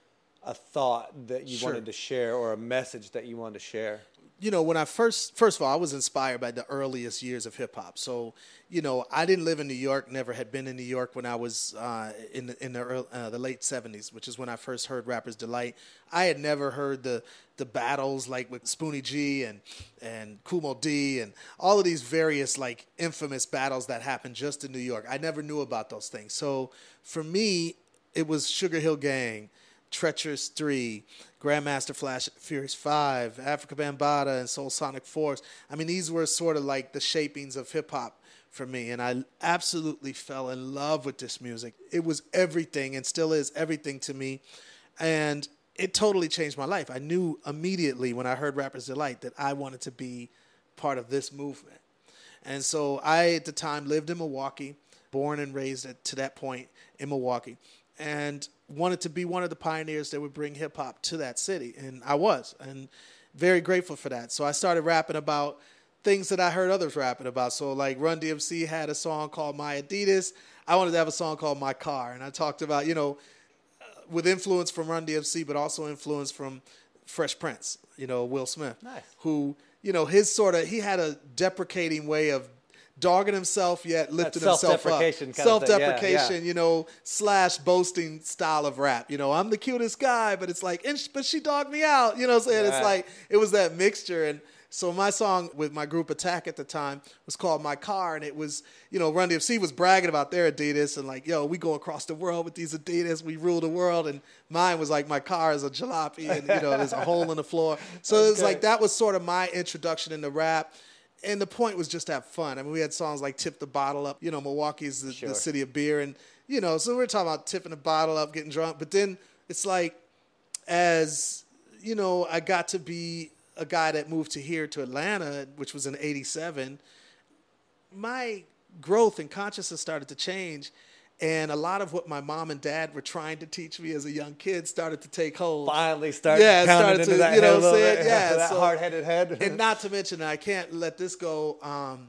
a thought that you Sure. wanted to share or a message that you wanted to share? You know, when I first, first of all, I was inspired by the earliest years of hip hop. So, you know, I didn't live in New York, never had been in New York when I was uh, in the, in the, early, uh, the late seventies, which is when I first heard Rapper's Delight. I had never heard the the battles like with Spoonie G and and Kumo D and all of these various like infamous battles that happened just in New York. I never knew about those things. So for me, it was Sugar Hill Gang, Treacherous three, Grandmaster Flash Furious five, Africa Bambaataa, and Soul Sonic Force. I mean, these were sort of like the shapings of hip-hop for me, and I absolutely fell in love with this music. It was everything and still is everything to me, and it totally changed my life. I knew immediately when I heard Rapper's Delight that I wanted to be part of this movement. And so I, at the time, lived in Milwaukee, born and raised at, to that point in Milwaukee, and wanted to be one of the pioneers that would bring hip-hop to that city. And I was, and very grateful for that. So I started rapping about things that I heard others rapping about. So like Run D M C had a song called My Adidas. I wanted to have a song called My Car. And I talked about, you know, with influence from Run D M C, but also influence from Fresh Prince, you know, Will Smith. Nice. Who, you know, his sort of, he had a deprecating way of dogging himself yet lifting himself up. Self-deprecation kind Self-deprecation, of thing. Yeah, yeah. you know, slash boasting style of rap. You know, I'm the cutest guy, but it's like, and sh- but she dogged me out. You know what I'm saying? Right. It's like, it was that mixture. And so my song with my group Attack at the time was called My Car. And it was, you know, Run D M C was bragging about their Adidas and like, yo, we go across the world with these Adidas. We rule the world. And mine was like, my car is a jalopy and, you know, there's a hole in the floor. So okay. It was like, that was sort of my introduction into rap. And the point was just to have fun. I mean, we had songs like Tip the Bottle Up. You know, Milwaukee is the, sure. the city of beer. And, you know, so we're talking about tipping the bottle up, getting drunk. But then it's like, as, you know, I got to be a guy that moved to here, to Atlanta, which was in eighty-seven, my growth and consciousness started to change. And a lot of what my mom and dad were trying to teach me as a young kid started to take hold. Finally started yeah, pounding started into to, that you know head what I'm saying? bit, Yeah, that so, hard-headed head. And not to mention, I can't let this go. Um,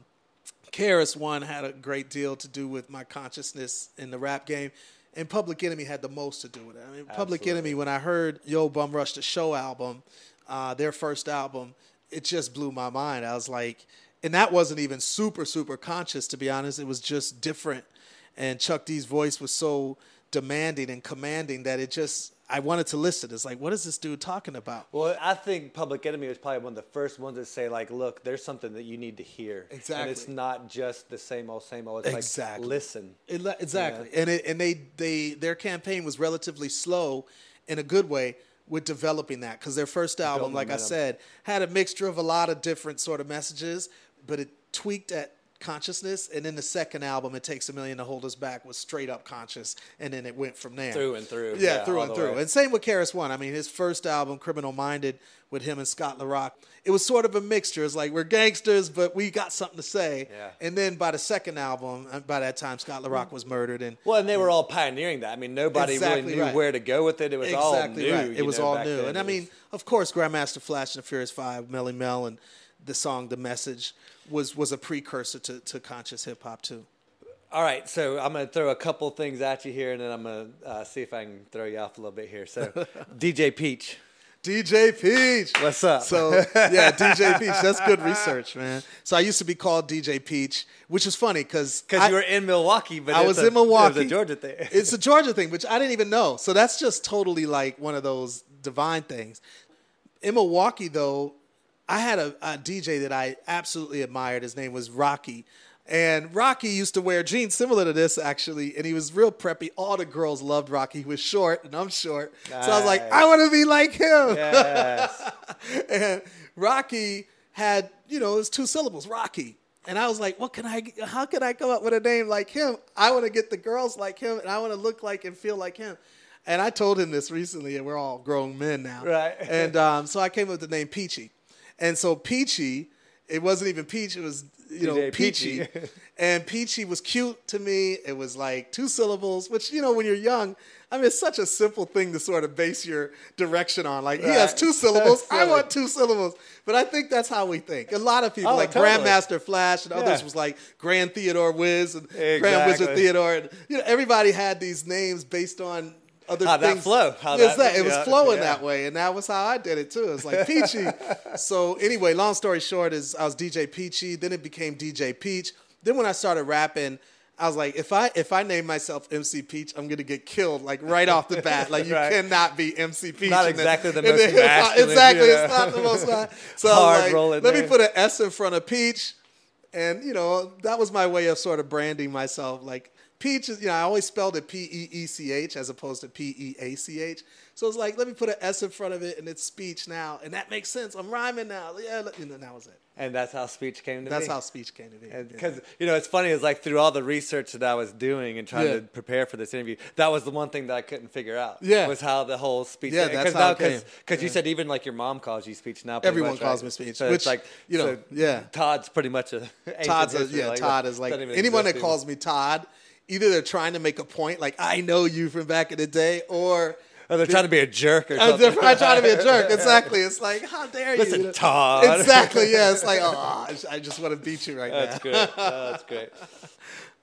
K R S One had a great deal to do with my consciousness in the rap game. And Public Enemy had the most to do with it. I mean, Public Absolutely. Enemy, when I heard Yo Bum Rush the Show album, uh, their first album, it just blew my mind. I was like, and that wasn't even super, super conscious, to be honest. It was just different. And Chuck D's voice was so demanding and commanding that it just, I wanted to listen. It's like, what is this dude talking about? Well, I think Public Enemy was probably one of the first ones that say, like, look, there's something that you need to hear. Exactly. And it's not just the same old, same old. It's exactly. like, listen. It, exactly. Yeah. And it, and they, they their campaign was relatively slow in a good way with developing that. Because their first album, Built like momentum. I said, had a mixture of a lot of different sort of messages, but it tweaked at consciousness. And then the second album, It Takes a Million to Hold Us Back, was straight up conscious. And then it went from there. Through and through. Yeah, yeah through all and the through. way. And same with K R S One. I mean, his first album, Criminal Minded, with him and Scott LaRock, it was sort of a mixture. It's like, we're gangsters, but we got something to say. Yeah. And then by the second album, by that time, Scott LaRock was murdered. And Well, and they were all pioneering that. I mean, nobody Exactly really knew right. where to go with it. It was exactly all new. right. It you was know, all back new. then. And I It mean, was- of course, Grandmaster Flash and the Furious Five, Melly Mel, and the song The Message was was a precursor to, to conscious hip hop too. All right, so I'm going to throw a couple things at you here, and then I'm going to uh, see if I can throw you off a little bit here. So, D J Peach. D J Peach. What's up? So, yeah, D J Peach. That's good research, man. So I used to be called D J Peach, which is funny because Because you were in Milwaukee, but I it's was a, in Milwaukee. It was a Georgia thing. It's a Georgia thing, which I didn't even know. So that's just totally like one of those divine things. In Milwaukee, though, I had a, a D J that I absolutely admired. His name was Rocky. And Rocky used to wear jeans similar to this, actually, and he was real preppy. All the girls loved Rocky. He was short, and I'm short. Nice. So I was like, I want to be like him. Yes. And Rocky had, you know, it was two syllables, Rocky. And I was like, what can I, how can I come up with a name like him? I want to get the girls like him, and I want to look like and feel like him. And I told him this recently, and we're all grown men now. Right. And um, so I came up with the name Peachy. And so Peachy, it wasn't even Peach, it was, you know, D J Peachy. Peachy. And Peachy was cute to me. It was like two syllables, which, you know, when you're young, I mean, it's such a simple thing to sort of base your direction on. Like, he has Right. two syllables. I Silly. want two syllables. But I think that's how we think. A lot of people, Oh, like totally. Grandmaster Flash and others Yeah. was like Grand Theodore Wiz and Grand Exactly. Wizard Theodore. And, you know, everybody had these names based on other How that things. flow, how Yes, that- it was yeah, flowing yeah. that way. And that was how I did it, too. It's like Peachy. So anyway, long story short is I was D J Peachy. Then it became D J Peach. Then when I started rapping, I was like, if I if I name myself M C Peach, I'm gonna get killed like right off the bat. Like you Right. cannot be M C Peach. Not And then- exactly the and most then- masculine, Exactly, you it's know. not the most. ma- So I Hard was like, rolling let me name. put an S in front of Peach, and you know that was my way of sort of branding myself. Like Peach is, you know, I always spelled it P E E C H as opposed to P E A C H. So it's like, let me put an S in front of it, and it's speech now, and that makes sense. I'm rhyming now. Yeah, you know, that was it. And that's how speech came to That's be. how speech came to be. Because, Yeah. you know, it's funny, it's like through all the research that I was doing and trying Yeah. to prepare for this interview, that was the one thing that I couldn't figure out. Yeah. Was how the whole speech. Yeah, that's how it came. Because you Yeah. said even like your mom calls you speech now. pretty Everyone much, calls right? me speech, So which, it's like, you know, so yeah. Todd's pretty much a. Todd's a, ancient history, yeah, Todd is like, doesn't even anyone that exist calls me Todd, either they're trying to make a point, like, I know you from back in the day, or Or they're trying to be a jerk or Uh, something. they're probably trying to be a jerk. Exactly. It's like, how dare you? Listen, Todd. Exactly. Yeah. It's like, oh, I just want to beat you right That's now. great. Oh, that's great.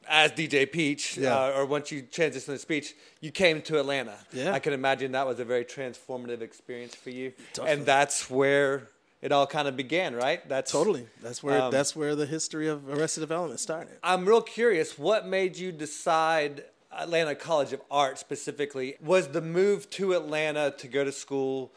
as D J Peach, Yeah. uh, or once you transitioned to speech, you came to Atlanta. Yeah. I can imagine that was a very transformative experience for you. Definitely. And that's where it all kind of began, right? That's Totally. That's where um, that's where the history of Arrested Development started. I'm real curious, what made you decide Atlanta College of Art specifically? Was the move to Atlanta to go to school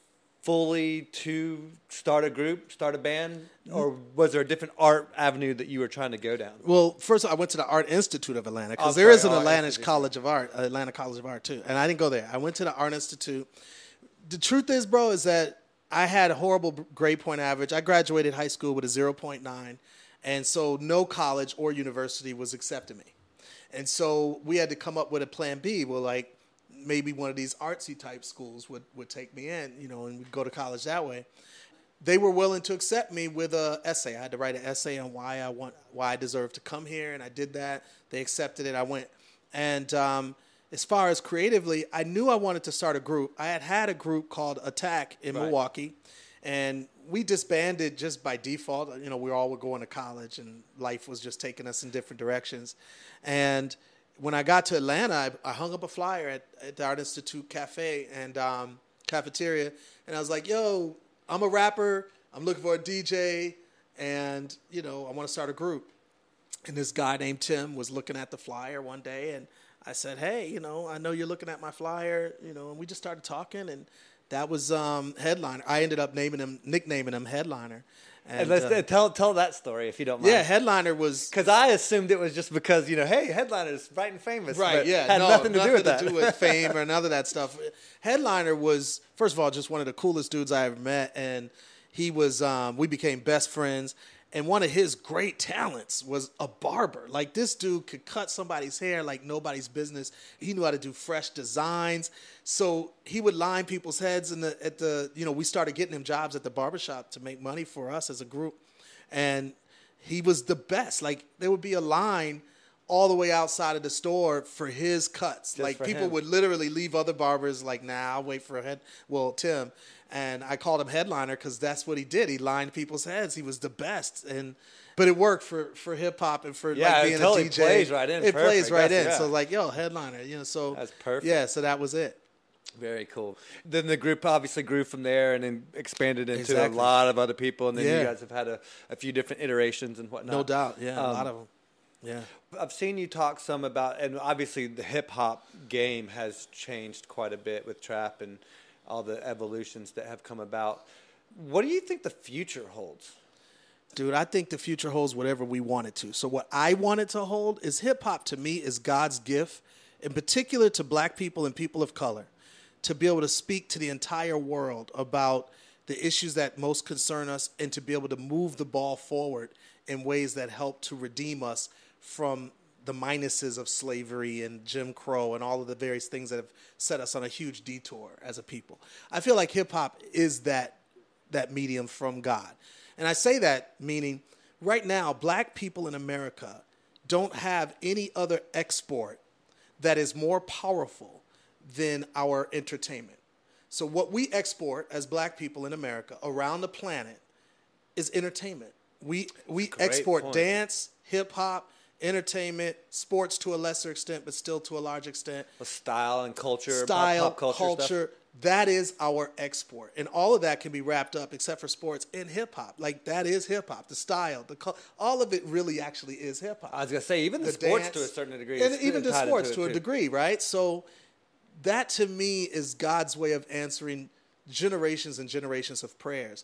fully to start a group, start a band, or was there a different art avenue that you were trying to go down? Well, first I went to the Art Institute of Atlanta because Oh, there sorry, is an Art Atlanta Institute. College of Art, Atlanta College of Art too, and I didn't go there. I went to the Art Institute. The truth is, bro, is that I had a horrible grade point average. I graduated high school with a zero point nine, and so no college or university was accepting me. And so we had to come up with a plan B. Well, like maybe one of these artsy type schools would, would take me in, you know, and we'd go to college that way. They were willing to accept me with a essay. I had to write an essay on why I want, why I deserve to come here, and I did that. They accepted it. I went. And um, as far as creatively, I knew I wanted to start a group. I had had a group called Attack in Right. Milwaukee, and we disbanded just by default. You know, we all were going to college, and life was just taking us in different directions. And when I got to Atlanta, I, I hung up a flyer at, at the Art Institute cafe and um, cafeteria, and I was like, yo, I'm a rapper. I'm looking for a D J, and, you know, I want to start a group. And this guy named Tim was looking at the flyer one day, and I said, hey, you know, I know you're looking at my flyer, you know, and we just started talking, and that was um, Headliner. I ended up naming him, nicknaming him Headliner. And And, let's uh, tell tell that story if you don't mind. yeah, Headliner was Because I assumed it was just because, you know, hey, Headliner's bright and famous. right. But Yeah, had no, nothing to do with that. to do with fame or none of that stuff. Headliner was, first of all, just one of the coolest dudes I ever met, and he was. Um, we became best friends. And one of his great talents was a barber. Like, this dude could cut somebody's hair like nobody's business. He knew how to do fresh designs. So he would line people's heads in the, at the, you know, we started getting him jobs at the barbershop to make money for us as a group. And he was the best. Like, there would be a line all the way outside of the store for his cuts. Just like, for people him. would literally leave other barbers like, nah, I'll wait for a head. Well, Tim. And I called him Headliner because that's what he did. He lined people's heads. He was the best. And but it worked for, for hip hop and for Yeah, like it being totally a D J. plays right in. It Perfect. plays right That's- in. yeah. So like, yo, Headliner. You know, so That's perfect. Yeah, so that was it. Very cool. Then the group obviously grew from there and then expanded into Exactly. a lot of other people. And then Yeah. you guys have had a, a few different iterations and whatnot. No doubt. Yeah, a Um, lot of them. Yeah. I've seen you talk some about, and obviously the hip hop game has changed quite a bit with trap and all the evolutions that have come about. What do you think the future holds? Dude, I think the future holds whatever we want it to. So what I want it to hold is hip hop to me is God's gift, in particular to black people and people of color, to be able to speak to the entire world about the issues that most concern us and to be able to move the ball forward in ways that help to redeem us from the minuses of slavery and Jim Crow and all of the various things that have set us on a huge detour as a people. I feel like hip hop is that that medium from God. And I say that meaning right now, black people in America don't have any other export that is more powerful than our entertainment. So what we export as black people in America around the planet is entertainment. We we Great export point. dance, hip hop, entertainment, sports to a lesser extent, but still to a large extent. Style and culture, pop- Style, pop, culture, culture, stuff. that is our export. And all of that can be wrapped up, except for sports, in hip hop. Like, that is hip hop. The style, the cul- all of it really actually is hip hop. I was gonna say even the, The sports dance, to a certain degree, and is even the tied sports into to it a too. degree, right? So that to me is God's way of answering generations and generations of prayers.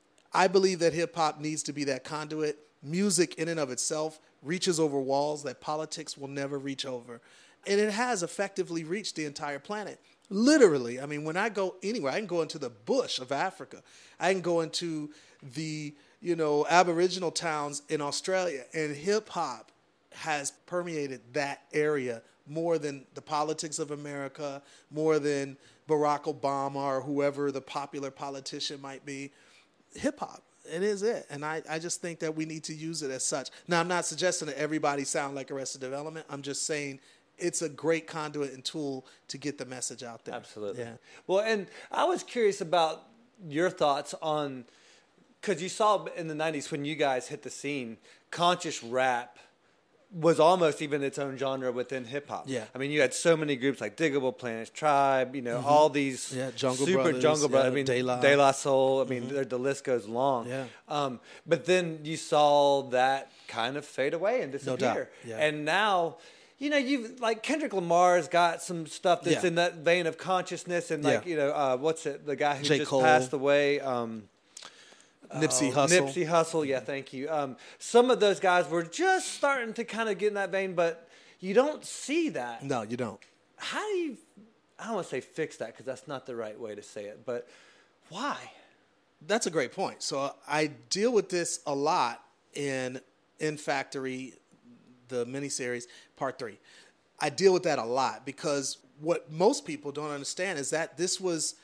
I believe that hip hop needs to be that conduit. Music in and of itself reaches over walls that politics will never reach over. And it has effectively reached the entire planet. Literally. I mean, when I go anywhere, I can go into the bush of Africa. I can go into the, you know, Aboriginal towns in Australia, and hip hop has permeated that area more than the politics of America, more than Barack Obama or whoever the popular politician might be. Hip hop. It is it. And I, I just think that we need to use it as such. Now, I'm not suggesting that everybody sound like Arrested Development. I'm just saying it's a great conduit and tool to get the message out there. Absolutely. Yeah. Well, and I was curious about your thoughts on, because you saw in the nineties when you guys hit the scene, conscious rap was almost even its own genre within hip hop. Yeah. I mean, you had so many groups like Diggable Planets, Tribe, you know, mm-hmm. all these yeah, Jungle super Brothers, Jungle Brothers. yeah, I mean, De La. De La Soul. I mean, mm-hmm. the, the list goes long. Yeah. Um, but then you saw that kind of fade away and disappear. No doubt. Yeah. And now, you know, you've like Kendrick Lamar's got some stuff that's yeah. in that vein of consciousness and like, yeah. you know, uh, what's it? The guy who J. just Cole. passed away. Um, Nipsey Oh, Hussle. Nipsey Hussle, yeah, thank you. Um, some of those guys were just starting to kind of get in that vein, but you don't see that. No, you don't. How do you, I don't want to say fix that because that's not the right way to say it, but why? That's a great point. So I deal with this a lot in In Factory, the miniseries, part three. I deal with that a lot because what most people don't understand is that this was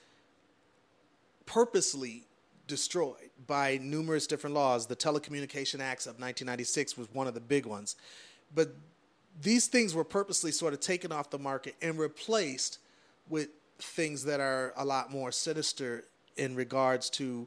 purposely destroyed by numerous different laws. The Telecommunication Acts of nineteen ninety-six was one of the big ones. But these things were purposely sort of taken off the market and replaced with things that are a lot more sinister in regards to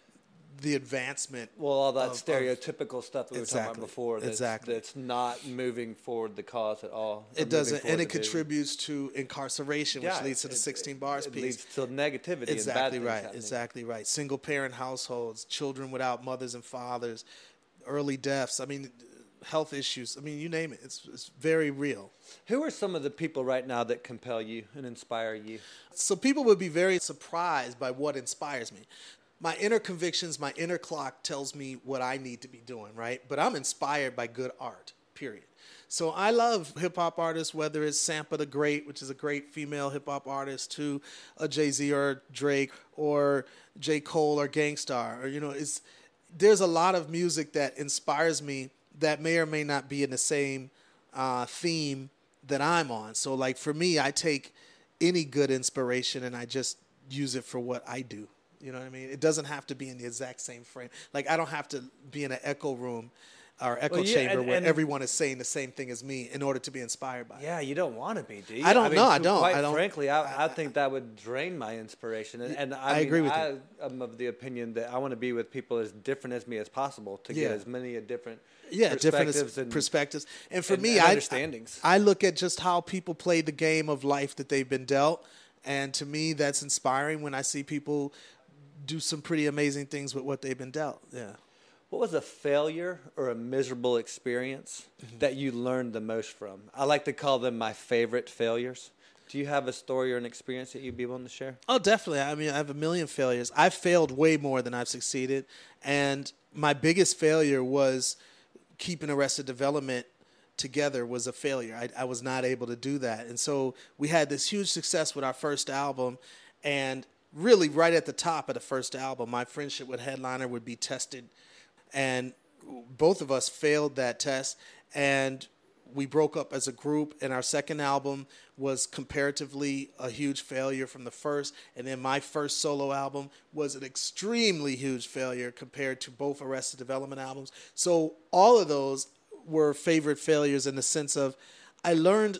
the advancement. Well, all that of, stereotypical of, stuff that we were exactly, talking about before. That's, exactly. That's not moving forward the cause at all. It doesn't, and it contributes to incarceration, which yeah, leads to the it, sixteen bars it piece. leads to negativity Exactly and bad things right. happening. Exactly right. Single parent households, children without mothers and fathers, early deaths. I mean, health issues. I mean, you name it. It's it's very real. Who are some of the people right now that compel you and inspire you? So people would be very surprised by what inspires me. My inner convictions, my inner clock tells me what I need to be doing, right? But I'm inspired by good art, period. So I love hip-hop artists, whether it's Sampa the Great, which is a great female hip-hop artist, to a Jay-Z or Drake or J. Cole or Gangstar. Or, you know, it's, there's a lot of music that inspires me that may or may not be in the same uh, theme that I'm on. So, like, for me, I take any good inspiration and I just use it for what I do. You know what I mean? It doesn't have to be in the exact same frame. Like, I don't have to be in an echo room or echo well, yeah, chamber and, where and everyone is saying the same thing as me in order to be inspired by it. Yeah, you don't want to be, do you? I don't I mean, know. I don't. Quite I don't, frankly, I, I think that would drain my inspiration. And, and I, I mean, agree with I you. am of the opinion that I want to be with people as different as me as possible to Yeah. get as many a different Yeah, different perspectives and, perspectives. And for and, me, and I, understandings. I look at just how people play the game of life that they've been dealt. And to me, that's inspiring when I see people do some pretty amazing things with what they've been dealt. Yeah. What was a failure or a miserable experience mm-hmm. that you learned the most from? I like to call them my favorite failures. Do you have a story or an experience that you'd be willing to share? Oh, definitely. I mean, I have a million failures. I've failed way more than I've succeeded. And my biggest failure was keeping Arrested Development together was a failure. I, I was not able to do that. And so we had this huge success with our first album. And really right at the top of the first album, my friendship with Headliner would be tested. And both of us failed that test. And we broke up as a group, and our second album was comparatively a huge failure from the first. And then my first solo album was an extremely huge failure compared to both Arrested Development albums. So all of those were favorite failures in the sense of I learned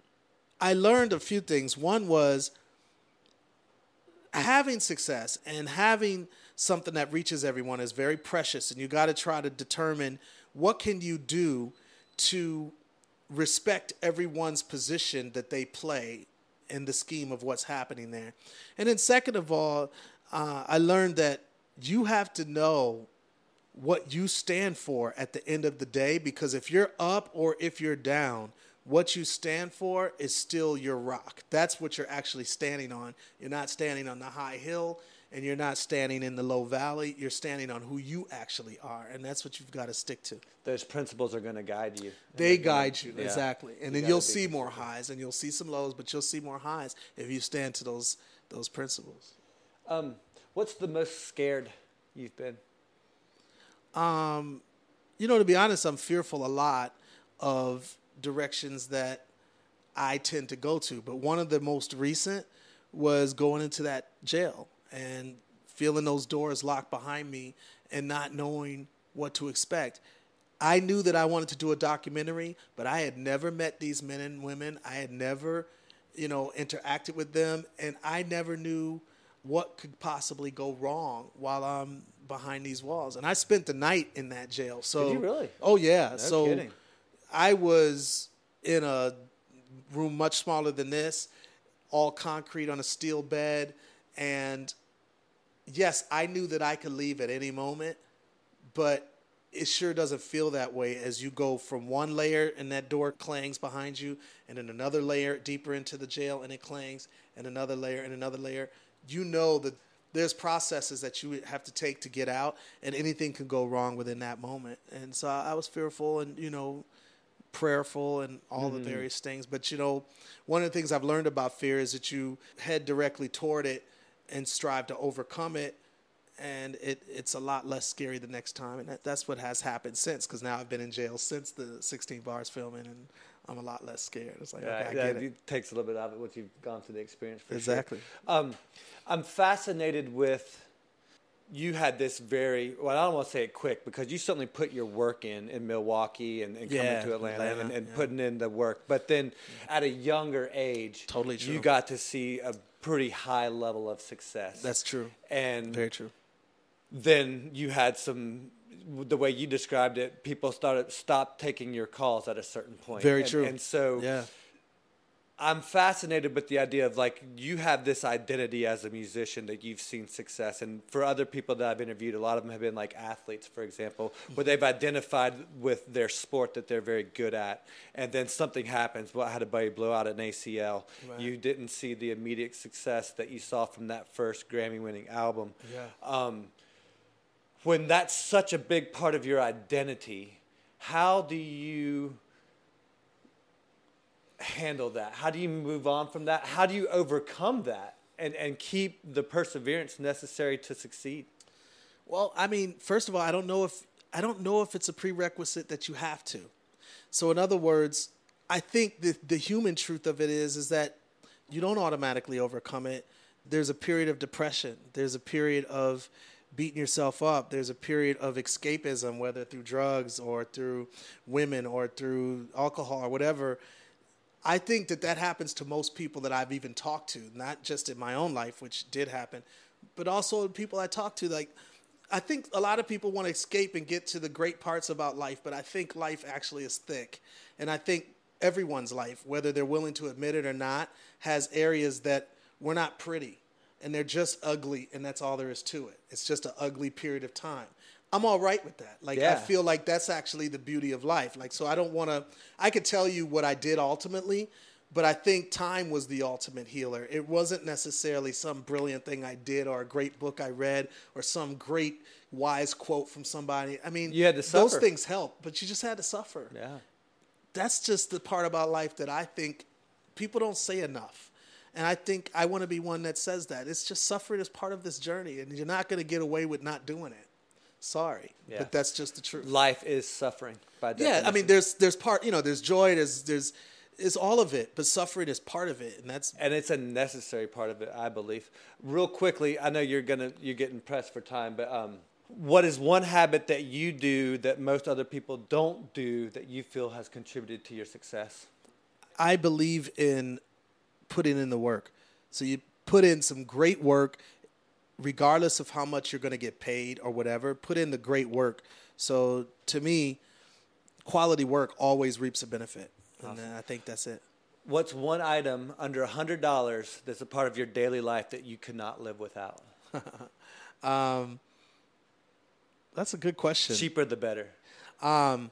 I learned a few things. One was having success and having something that reaches everyone is very precious, and you got to try to determine what can you do to respect everyone's position that they play in the scheme of what's happening there. And then second of all, uh, I learned that you have to know what you stand for at the end of the day, because if you're up or if you're down, what you stand for is still your rock. That's what you're actually standing on. You're not standing on the high hill, and you're not standing in the low valley. You're standing on who you actually are, and that's what you've got to stick to. Those principles are going to guide you. They guide you, yeah. exactly. And you then you'll be see more consistent. highs, and you'll see some lows, but you'll see more highs if you stand to those those principles. Um, what's the most scared you've been? Um, you know, to be honest, I'm fearful a lot of directions that I tend to go to. But one of the most recent was going into that jail and feeling those doors locked behind me and not knowing what to expect. I knew that I wanted to do a documentary, but I had never met these men and women. I had never, you know, interacted with them, and I never knew what could possibly go wrong while I'm behind these walls. And I spent the night in that jail. So, Did you really? Oh, yeah. No so kidding. I was in a room much smaller than this, all concrete on a steel bed. And yes, I knew that I could leave at any moment, but it sure doesn't feel that way as you go from one layer and that door clangs behind you, and then another layer deeper into the jail and it clangs, and another layer and another layer. You know that there's processes that you have to take to get out, and anything can go wrong within that moment. And so I was fearful and, you know, prayerful and all mm-hmm. the various things. But, you know, one of the things I've learned about fear is that you head directly toward it and strive to overcome it. And it, it's a lot less scary the next time. And that, that's what has happened since, because now I've been in jail since the sixteen bars filming, and I'm a lot less scared. It's like, yeah, okay, I yeah, get it. It takes a little bit out of it once you've gone through the experience, for exactly. sure. Um, I'm fascinated with, you had this very, well, I don't want to say it quick, because you certainly put your work in in Milwaukee and, and yeah, coming to Atlanta, Atlanta and, and yeah. putting in the work. But then yeah. at a younger age, totally true. you got to see a pretty high level of success. That's true. And very true. Then you had some, the way you described it, people started stopped taking your calls at a certain point. Very and, true. And so yeah. I'm fascinated with the idea of, like, you have this identity as a musician that you've seen success. And for other people that I've interviewed, a lot of them have been like athletes, for example, where they've identified with their sport that they're very good at. And then something happens. Well, I had a buddy blow out an A C L. Right. You didn't see the immediate success that you saw from that first Grammy-winning album. Yeah. Um, when that's such a big part of your identity, how do you handle that? How do you move on from that? How do you overcome that and, and keep the perseverance necessary to succeed? Well, I mean, first of all, I don't know if I don't know if it's a prerequisite that you have to. So in other words, I think the the human truth of it is is that you don't automatically overcome it. There's a period of depression. There's a period of beating yourself up. There's a period of escapism, whether through drugs or through women or through alcohol or whatever. I think that that happens to most people that I've even talked to, not just in my own life, which did happen, but also people I talk to. Like, I think a lot of people want to escape and get to the great parts about life, but I think life actually is thick. And I think everyone's life, whether they're willing to admit it or not, has areas that were not pretty. And they're just ugly, and that's all there is to it. It's just an ugly period of time. I'm all right with that. Like, yeah. I feel like that's actually the beauty of life. Like, so I don't want to, I could tell you what I did ultimately, but I think time was the ultimate healer. It wasn't necessarily some brilliant thing I did or a great book I read or some great wise quote from somebody. I mean, you had to suffer. Those things help, but you just had to suffer. Yeah. That's just the part about life that I think people don't say enough. And I think I want to be one that says that. It's just suffering is part of this journey, and you're not going to get away with not doing it. Sorry, yeah. but that's just the truth. Life is suffering, by definition. Yeah, I mean, there's there's part, you know, there's joy, there's there's it's all of it, but suffering is part of it, and that's and it's a necessary part of it, I believe. Real quickly, I know you're gonna you're getting pressed for time, but um, what is one habit that you do that most other people don't do that you feel has contributed to your success? I believe in putting in the work. So you put in some great work, regardless of how much you're going to get paid or whatever. Put in the great work. So to me, quality work always reaps a benefit. Awesome. And I think that's it. What's one item under one hundred dollars that's a part of your daily life that you could not live without? um, that's a good question. Cheaper the better. Um,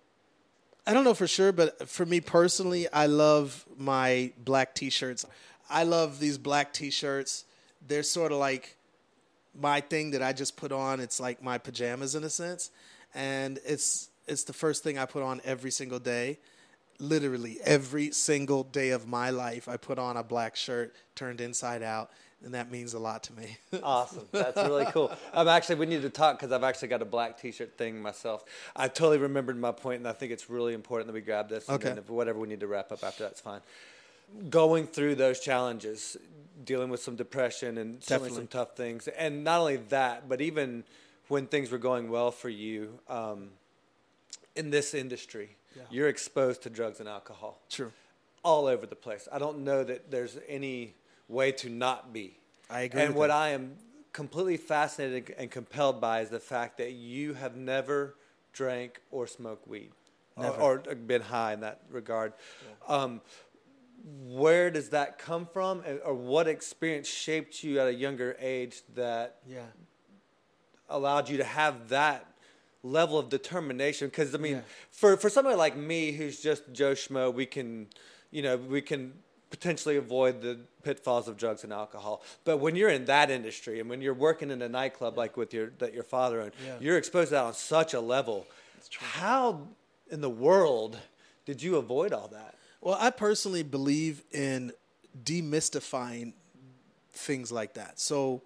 I don't know for sure, but for me personally, I love my black T-shirts. I love these black T-shirts. They're sort of like my thing that I just put on. It's like my pajamas in a sense. And it's it's the first thing I put on every single day. Literally every single day of my life, I put on a black shirt turned inside out. And that means a lot to me. Awesome. That's really cool. I'm actually, we need to talk because I've actually got a black T-shirt thing myself. I totally remembered my point, and I think it's really important that we grab this. Okay. And then if whatever we need to wrap up after, that's fine. Going through those challenges, dealing with some depression and certainly some tough things. And not only that, but even when things were going well for you um, in this industry, yeah. you're exposed to drugs and alcohol. True. All over the place. I don't know that there's any way to not be. I agree. And with what that. I am completely fascinated and compelled by is the fact that you have never drank or smoked weed. Never. or, or been high in that regard. Yeah. Um, where does that come from, or what experience shaped you at a younger age that yeah. allowed you to have that level of determination? Because I mean, yeah. for for somebody like me who's just Joe Schmo, we can, you know, we can potentially avoid the pitfalls of drugs and alcohol. But when you're in that industry and when you're working in a nightclub yeah. like with your that your father owned, yeah. you're exposed to that on such a level. How in the world did you avoid all that? Well, I personally believe in demystifying things like that. So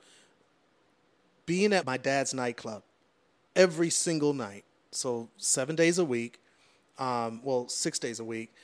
being at my dad's nightclub every single night, so seven days a week, um, well, six days a week,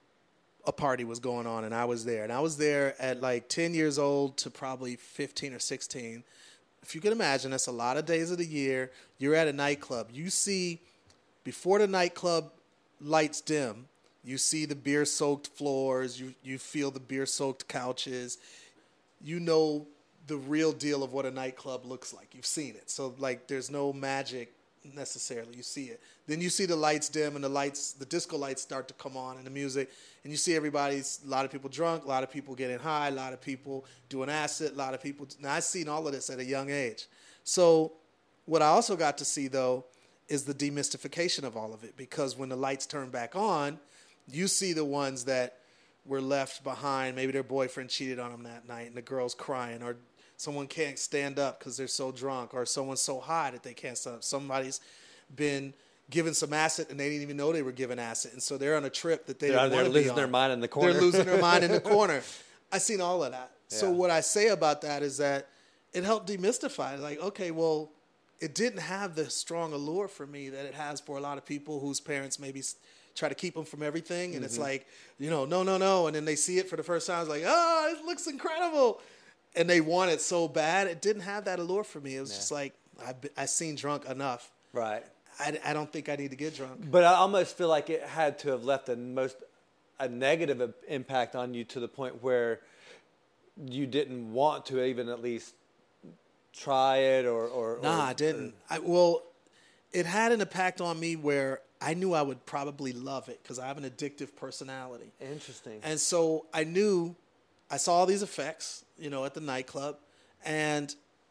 a party was going on, and I was there. And I was there at like ten years old to probably fifteen or sixteen. If you can imagine, that's a lot of days of the year. You're at a nightclub. You see, before the nightclub lights dim, you see the beer-soaked floors. You, you feel the beer-soaked couches. You know the real deal of what a nightclub looks like. You've seen it. So, like, there's no magic necessarily. You see it. Then you see the lights dim and the lights, the disco lights start to come on and the music. And you see everybody's, a lot of people drunk, a lot of people getting high, a lot of people doing acid, a lot of people. Now, I've seen all of this at a young age. So what I also got to see, though, is the demystification of all of it. Because when the lights turn back on, you see the ones that were left behind. Maybe their boyfriend cheated on them that night and the girl's crying, or someone can't stand up because they're so drunk, or someone's so high that they can't stand up. Somebody's been given some acid and they didn't even know they were given acid, and so they're on a trip that they they're, didn't want to be on. They're losing their mind in the corner. They're losing their mind in the corner. I've seen all of that. Yeah. So what I say about that is that it helped demystify. Like, okay, well, it didn't have the strong allure for me that it has for a lot of people whose parents maybe try to keep them from everything, and mm-hmm. it's like, you know, no, no, no, and then they see it for the first time. It's like, oh, it looks incredible. And they want it so bad. It didn't have that allure for me. It was yeah. just like, I've I seen drunk enough. Right. I, I don't think I need to get drunk. But I almost feel like it had to have left a most a negative impact on you to the point where you didn't want to even at least try it or... or nah, or, I didn't. Or... I, well, it had an impact on me where I knew I would probably love it because I have an addictive personality. Interesting. And so I knew... I saw all these effects, you know, at the nightclub, and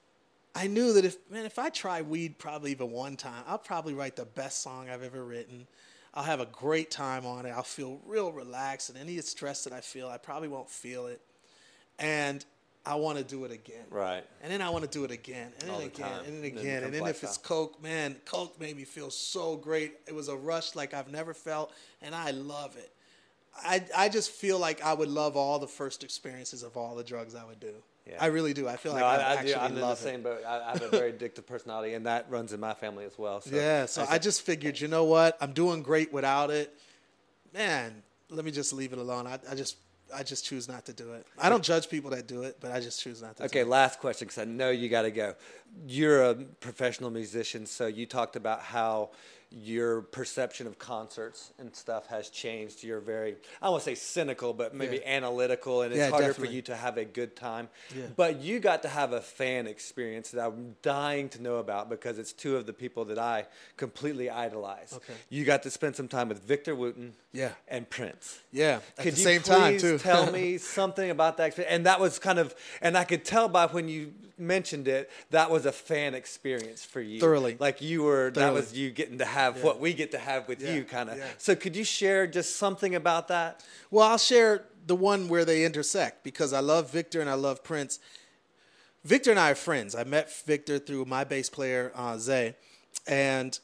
I knew that if, man, if I try weed probably even one time, I'll probably write the best song I've ever written. I'll have a great time on it. I'll feel real relaxed, and any stress that I feel, I probably won't feel it. And I want to do it again. Right. And then I want to do it again, and All then the again, time. and then And again. then And then if it's Coke, man, Coke made me feel so great. It was a rush like I've never felt, and I love it. I, I just feel like I would love all the first experiences of all the drugs I would do. Yeah. I really do. I feel like no, I, I, I actually do. I'm love in the same it. boat. I, I have a very addictive personality, and that runs in my family as well. So yeah, so I, I just figured, you know what? I'm doing great without it. Man, let me just leave it alone. I, I just I just choose not to do it. I don't judge people that do it, but I just choose not to okay, do it. Okay, last question, because I know you got to go. You're a professional musician, so you talked about how your perception of concerts and stuff has changed. You're very, I don't want to say cynical, but maybe yeah. analytical, and it's yeah, harder definitely. for you to have a good time. Yeah. But you got to have a fan experience that I'm dying to know about because it's two of the people that I completely idolize. Okay. You got to spend some time with Victor Wooten yeah. and Prince. Yeah, at could the you same please time, too. tell me something about that experience? And that was kind of, and I could tell by when you mentioned it, that was a fan experience for you. Thoroughly. Like you were, Thoroughly. that was you getting to have yeah. what we get to have with yeah. you, kind of. Yeah. So could you share just something about that? Well, I'll share the one where they intersect because I love Victor and I love Prince. Victor and I are friends. I met Victor through my bass player, uh, Zay, and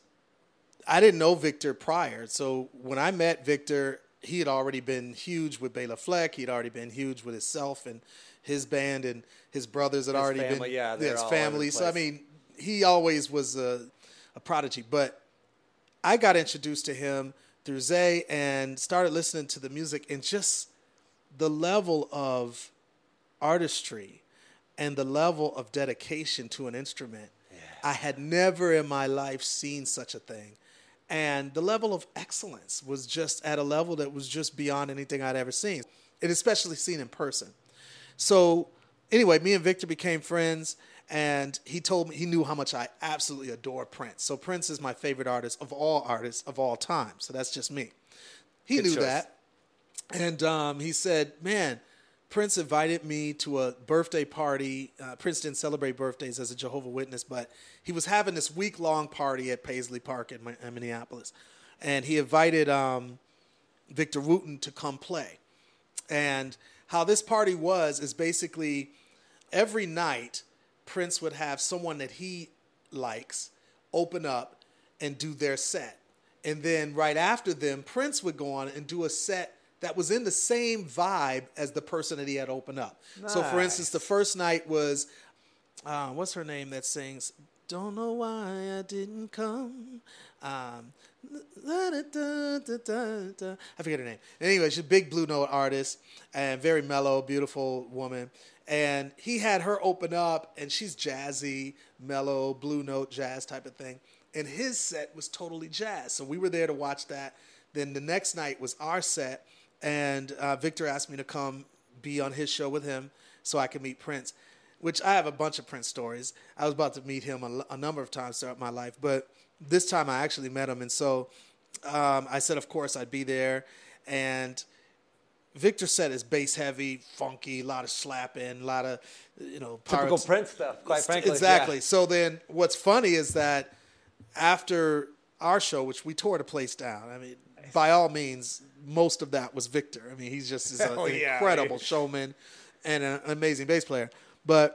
I didn't know Victor prior. So when I met Victor, he had already been huge with Bela Fleck. He'd already been huge with himself and his band, and his brothers had his already family, been yeah, his all family. So I mean, he always was a, a prodigy. But I got introduced to him through Zay and started listening to the music, and just the level of artistry and the level of dedication to an instrument. Yeah. I had never in my life seen such a thing. And the level of excellence was just at a level that was just beyond anything I'd ever seen, and especially seen in person. So anyway, me and Victor became friends, And he told me he knew how much I absolutely adore Prince. So Prince is my favorite artist of all artists of all time. So that's just me. He Good knew choice. that. And um, he said, man, Prince invited me to a birthday party. Uh, Prince didn't celebrate birthdays as a Jehovah's Witness, but he was having this week-long party at Paisley Park in, in Minneapolis. And he invited um, Victor Wooten to come play. And how this party was is basically every night Prince would have someone that he likes open up and do their set. And then right after them, Prince would go on and do a set that was in the same vibe as the person that he had opened up. Nice. So, for instance, the first night was, uh, what's her name that sings, "Don't know why I didn't come." Um, I forget her name. Anyway, she's a big Blue Note artist and very mellow, beautiful woman. And he had her open up, and she's jazzy, mellow, Blue Note jazz type of thing. And his set was totally jazz. So we were there to watch that. Then the next night was our set, and uh, Victor asked me to come be on his show with him so I could meet Prince, which I have a bunch of Prince stories. I was about to meet him a, a number of times throughout my life, but this time I actually met him. And so um, I said, of course, I'd be there. And Victor's set is bass heavy, funky, a lot of slapping, a lot of, you know, typical pirates. Prince stuff, quite frankly. Exactly. Yeah. So then what's funny is that after our show, which we tore the place down, I mean, by all means, most of that was Victor. I mean, he's just is a, oh, an yeah, incredible right. showman and an amazing bass player. But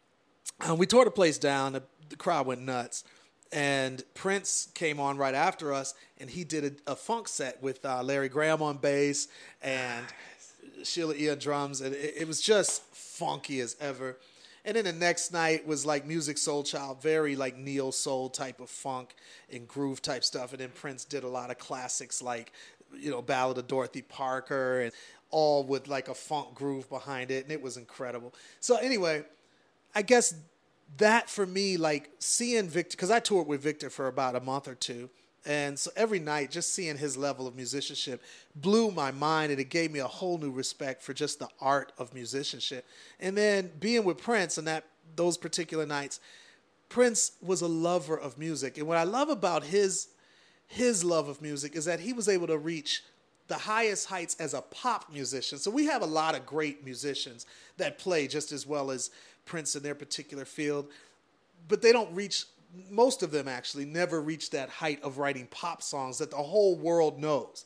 uh, we tore the place down. The, the crowd went nuts. And Prince came on right after us, and he did a, a funk set with uh, Larry Graham on bass and Sheila E. on drums. And it, it was just funky as ever. And then the next night was like Music Soul Child, very like neo soul type of funk and groove type stuff. And then Prince did a lot of classics like, you know, Ballad of Dorothy Parker, and all with like a funk groove behind it. And it was incredible. So anyway, I guess that for me, like seeing Victor, because I toured with Victor for about a month or two. And so every night, just seeing his level of musicianship blew my mind, and it gave me a whole new respect for just the art of musicianship. And then being with Prince and that those particular nights, Prince was a lover of music. And what I love about his his love of music is that he was able to reach the highest heights as a pop musician. So we have a lot of great musicians that play just as well as Prince in their particular field, but they don't reach, most of them actually never reach that height of writing pop songs that the whole world knows.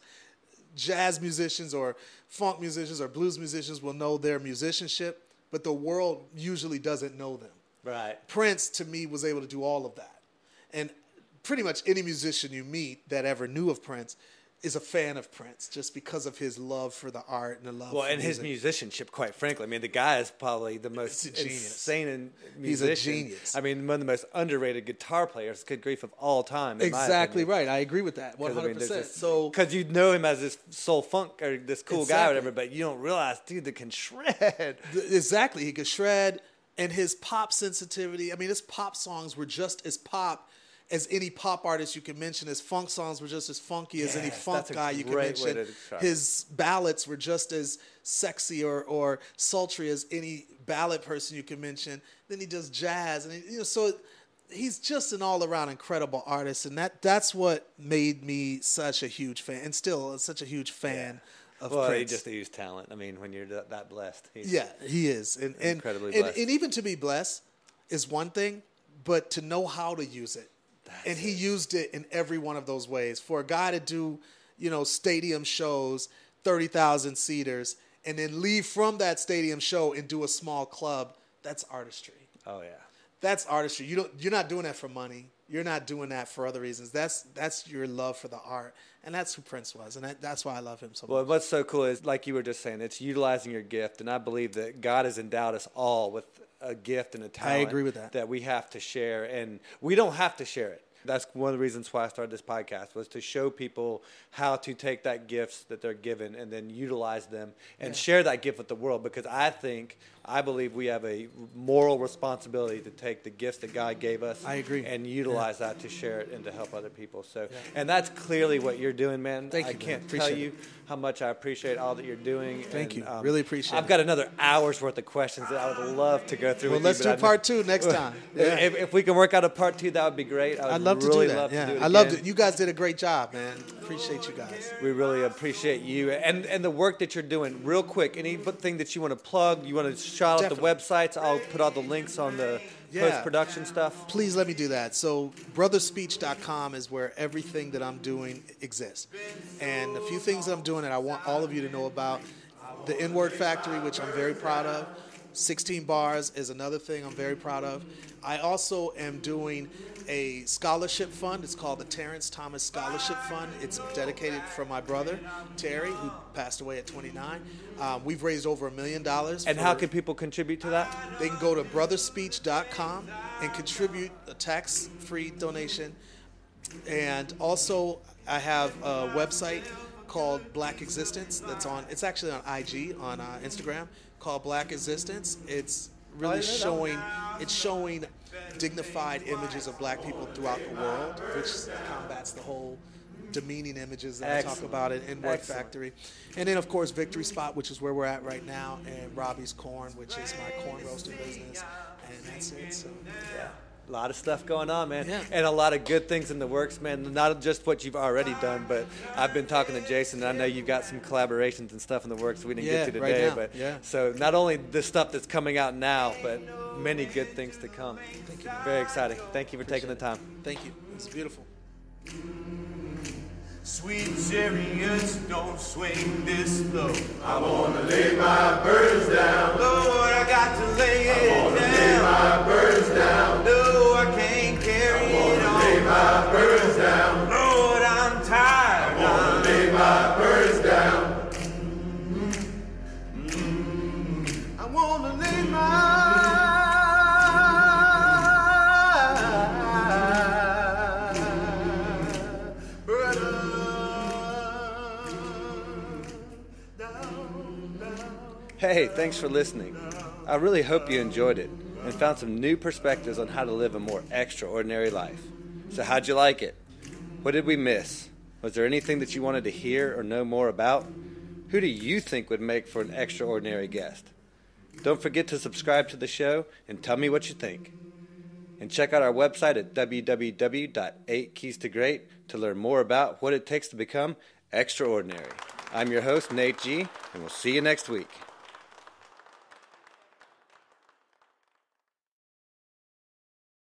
Jazz musicians or funk musicians or blues musicians will know their musicianship, but the world usually doesn't know them. Right. Prince, to me, was able to do all of that. And pretty much any musician you meet that ever knew of Prince is a fan of Prince just because of his love for the art and the love well, for and music. his musicianship, quite frankly. I mean, the guy is probably the most insane in musician. He's a genius. I mean, one of the most underrated guitar players, good grief, of all time. In Exactly my right. I agree with that, one hundred percent. I mean, just, so because you know him as this soul funk or this cool exactly. guy or whatever, but you don't realize, dude, that can shred. Exactly. He could shred, and his pop sensitivity. I mean, his pop songs were just as pop as any pop artist you can mention. His funk songs were just as funky as yes, any funk guy you can mention. His ballads were just as sexy or, or sultry as any ballad person you can mention. Then he does jazz, and he, you know, so he's just an all-around incredible artist, and that that's what made me such a huge fan, and still such a huge fan yeah. of well, Prince. Well, he just a huge talent. I mean, when you're that, that blessed, he's yeah, he is, and and, incredibly and, blessed. And even to be blessed is one thing, but to know how to use it. That's and he it. used it in every one of those ways. For a guy to do, you know, stadium shows, thirty thousand seaters, and then leave from that stadium show and do a small club, that's artistry. Oh, yeah. That's artistry. You don't, you're not doing that for money. You're not doing that for other reasons. That's that's your love for the art. And that's who Prince was. And that, that's why I love him so much. Well, what's so cool is, like you were just saying, it's utilizing your gift. And I believe that God has endowed us all with a gift and a talent I agree with that. that we have to share. And we don't have to share it. that's one of the reasons why I started this podcast, was to show people how to take that gifts that they're given and then utilize them and yeah. share that gift with the world. Because I think, I believe we have a moral responsibility to take the gifts that God gave us. I agree. And utilize yeah. that to share it and to help other people. So, yeah. and that's clearly what you're doing, man. Thank you. I can't man. tell Appreciate you it. how much I appreciate all that you're doing. Thank and, you. Um, really appreciate I've it. got another hour's worth of questions that I would love to go through well, with let's you. do But part two next time. Yeah. If, if we can work out a part two, that would be great. I would I'd love really to do that. love yeah. to do it I loved again. it. You guys did a great job, man. Appreciate you guys. We really appreciate you and, and the work that you're doing. Real quick, anything that you want to plug, you want to shout out the websites, I'll put all the links on the yeah. post-production stuff. Please let me do that. So brother speech dot com is where everything that I'm doing exists. And a few things that I'm doing that I want all of you to know about. The N-Word Factory, which I'm very proud of. sixteen bars is another thing I'm very proud of. I also am doing a scholarship fund. It's called the Terrence Thomas Scholarship Fund. It's dedicated for my brother, Terry, who passed away at twenty-nine. Um, we've raised over a million dollars. And how can people contribute to that? They can go to brother speech dot com and contribute a tax-free donation. And also, I have a website called Black Existence. That's on. It's actually on I G, on uh, Instagram, called Black Existence. It's really showing. It's showing dignified images of black people throughout the world, which combats the whole demeaning images that Excellent. I talk about in N-Word Factory. And then, of course, Victory Spot, which is where we're at right now, and Robbie's Corn, which is my corn roasting business. And that's it. So, yeah. A lot of stuff going on, man. Yeah. And a lot of good things in the works, man. Not just what you've already done, but I've been talking to Jason, and I know you've got some collaborations and stuff in the works we didn't yeah, get to today. Right now. But yeah. So not only the stuff that's coming out now, but many good things to come. Thank you. Very exciting. Thank you for Appreciate taking the time. It. Thank you. It's beautiful. Sweet chariots don't swing this low. I wanna lay my burdens down. Lord, I got to lay it I wanna down. lay my burdens down. No, I can't carry I it wanna on. lay my burdens down. Lord, I'm tired. I wanna lay my burdens down. I wanna lay my Hey, thanks for listening. I really hope you enjoyed it and found some new perspectives on how to live a more extraordinary life. So how'd you like it? What did we miss? Was there anything that you wanted to hear or know more about? Who do you think would make for an extraordinary guest? Don't forget to subscribe to the show and tell me what you think. And check out our website at w w w dot eight keys to great to learn more about what it takes to become extraordinary. I'm your host, Nate G., and we'll see you next week.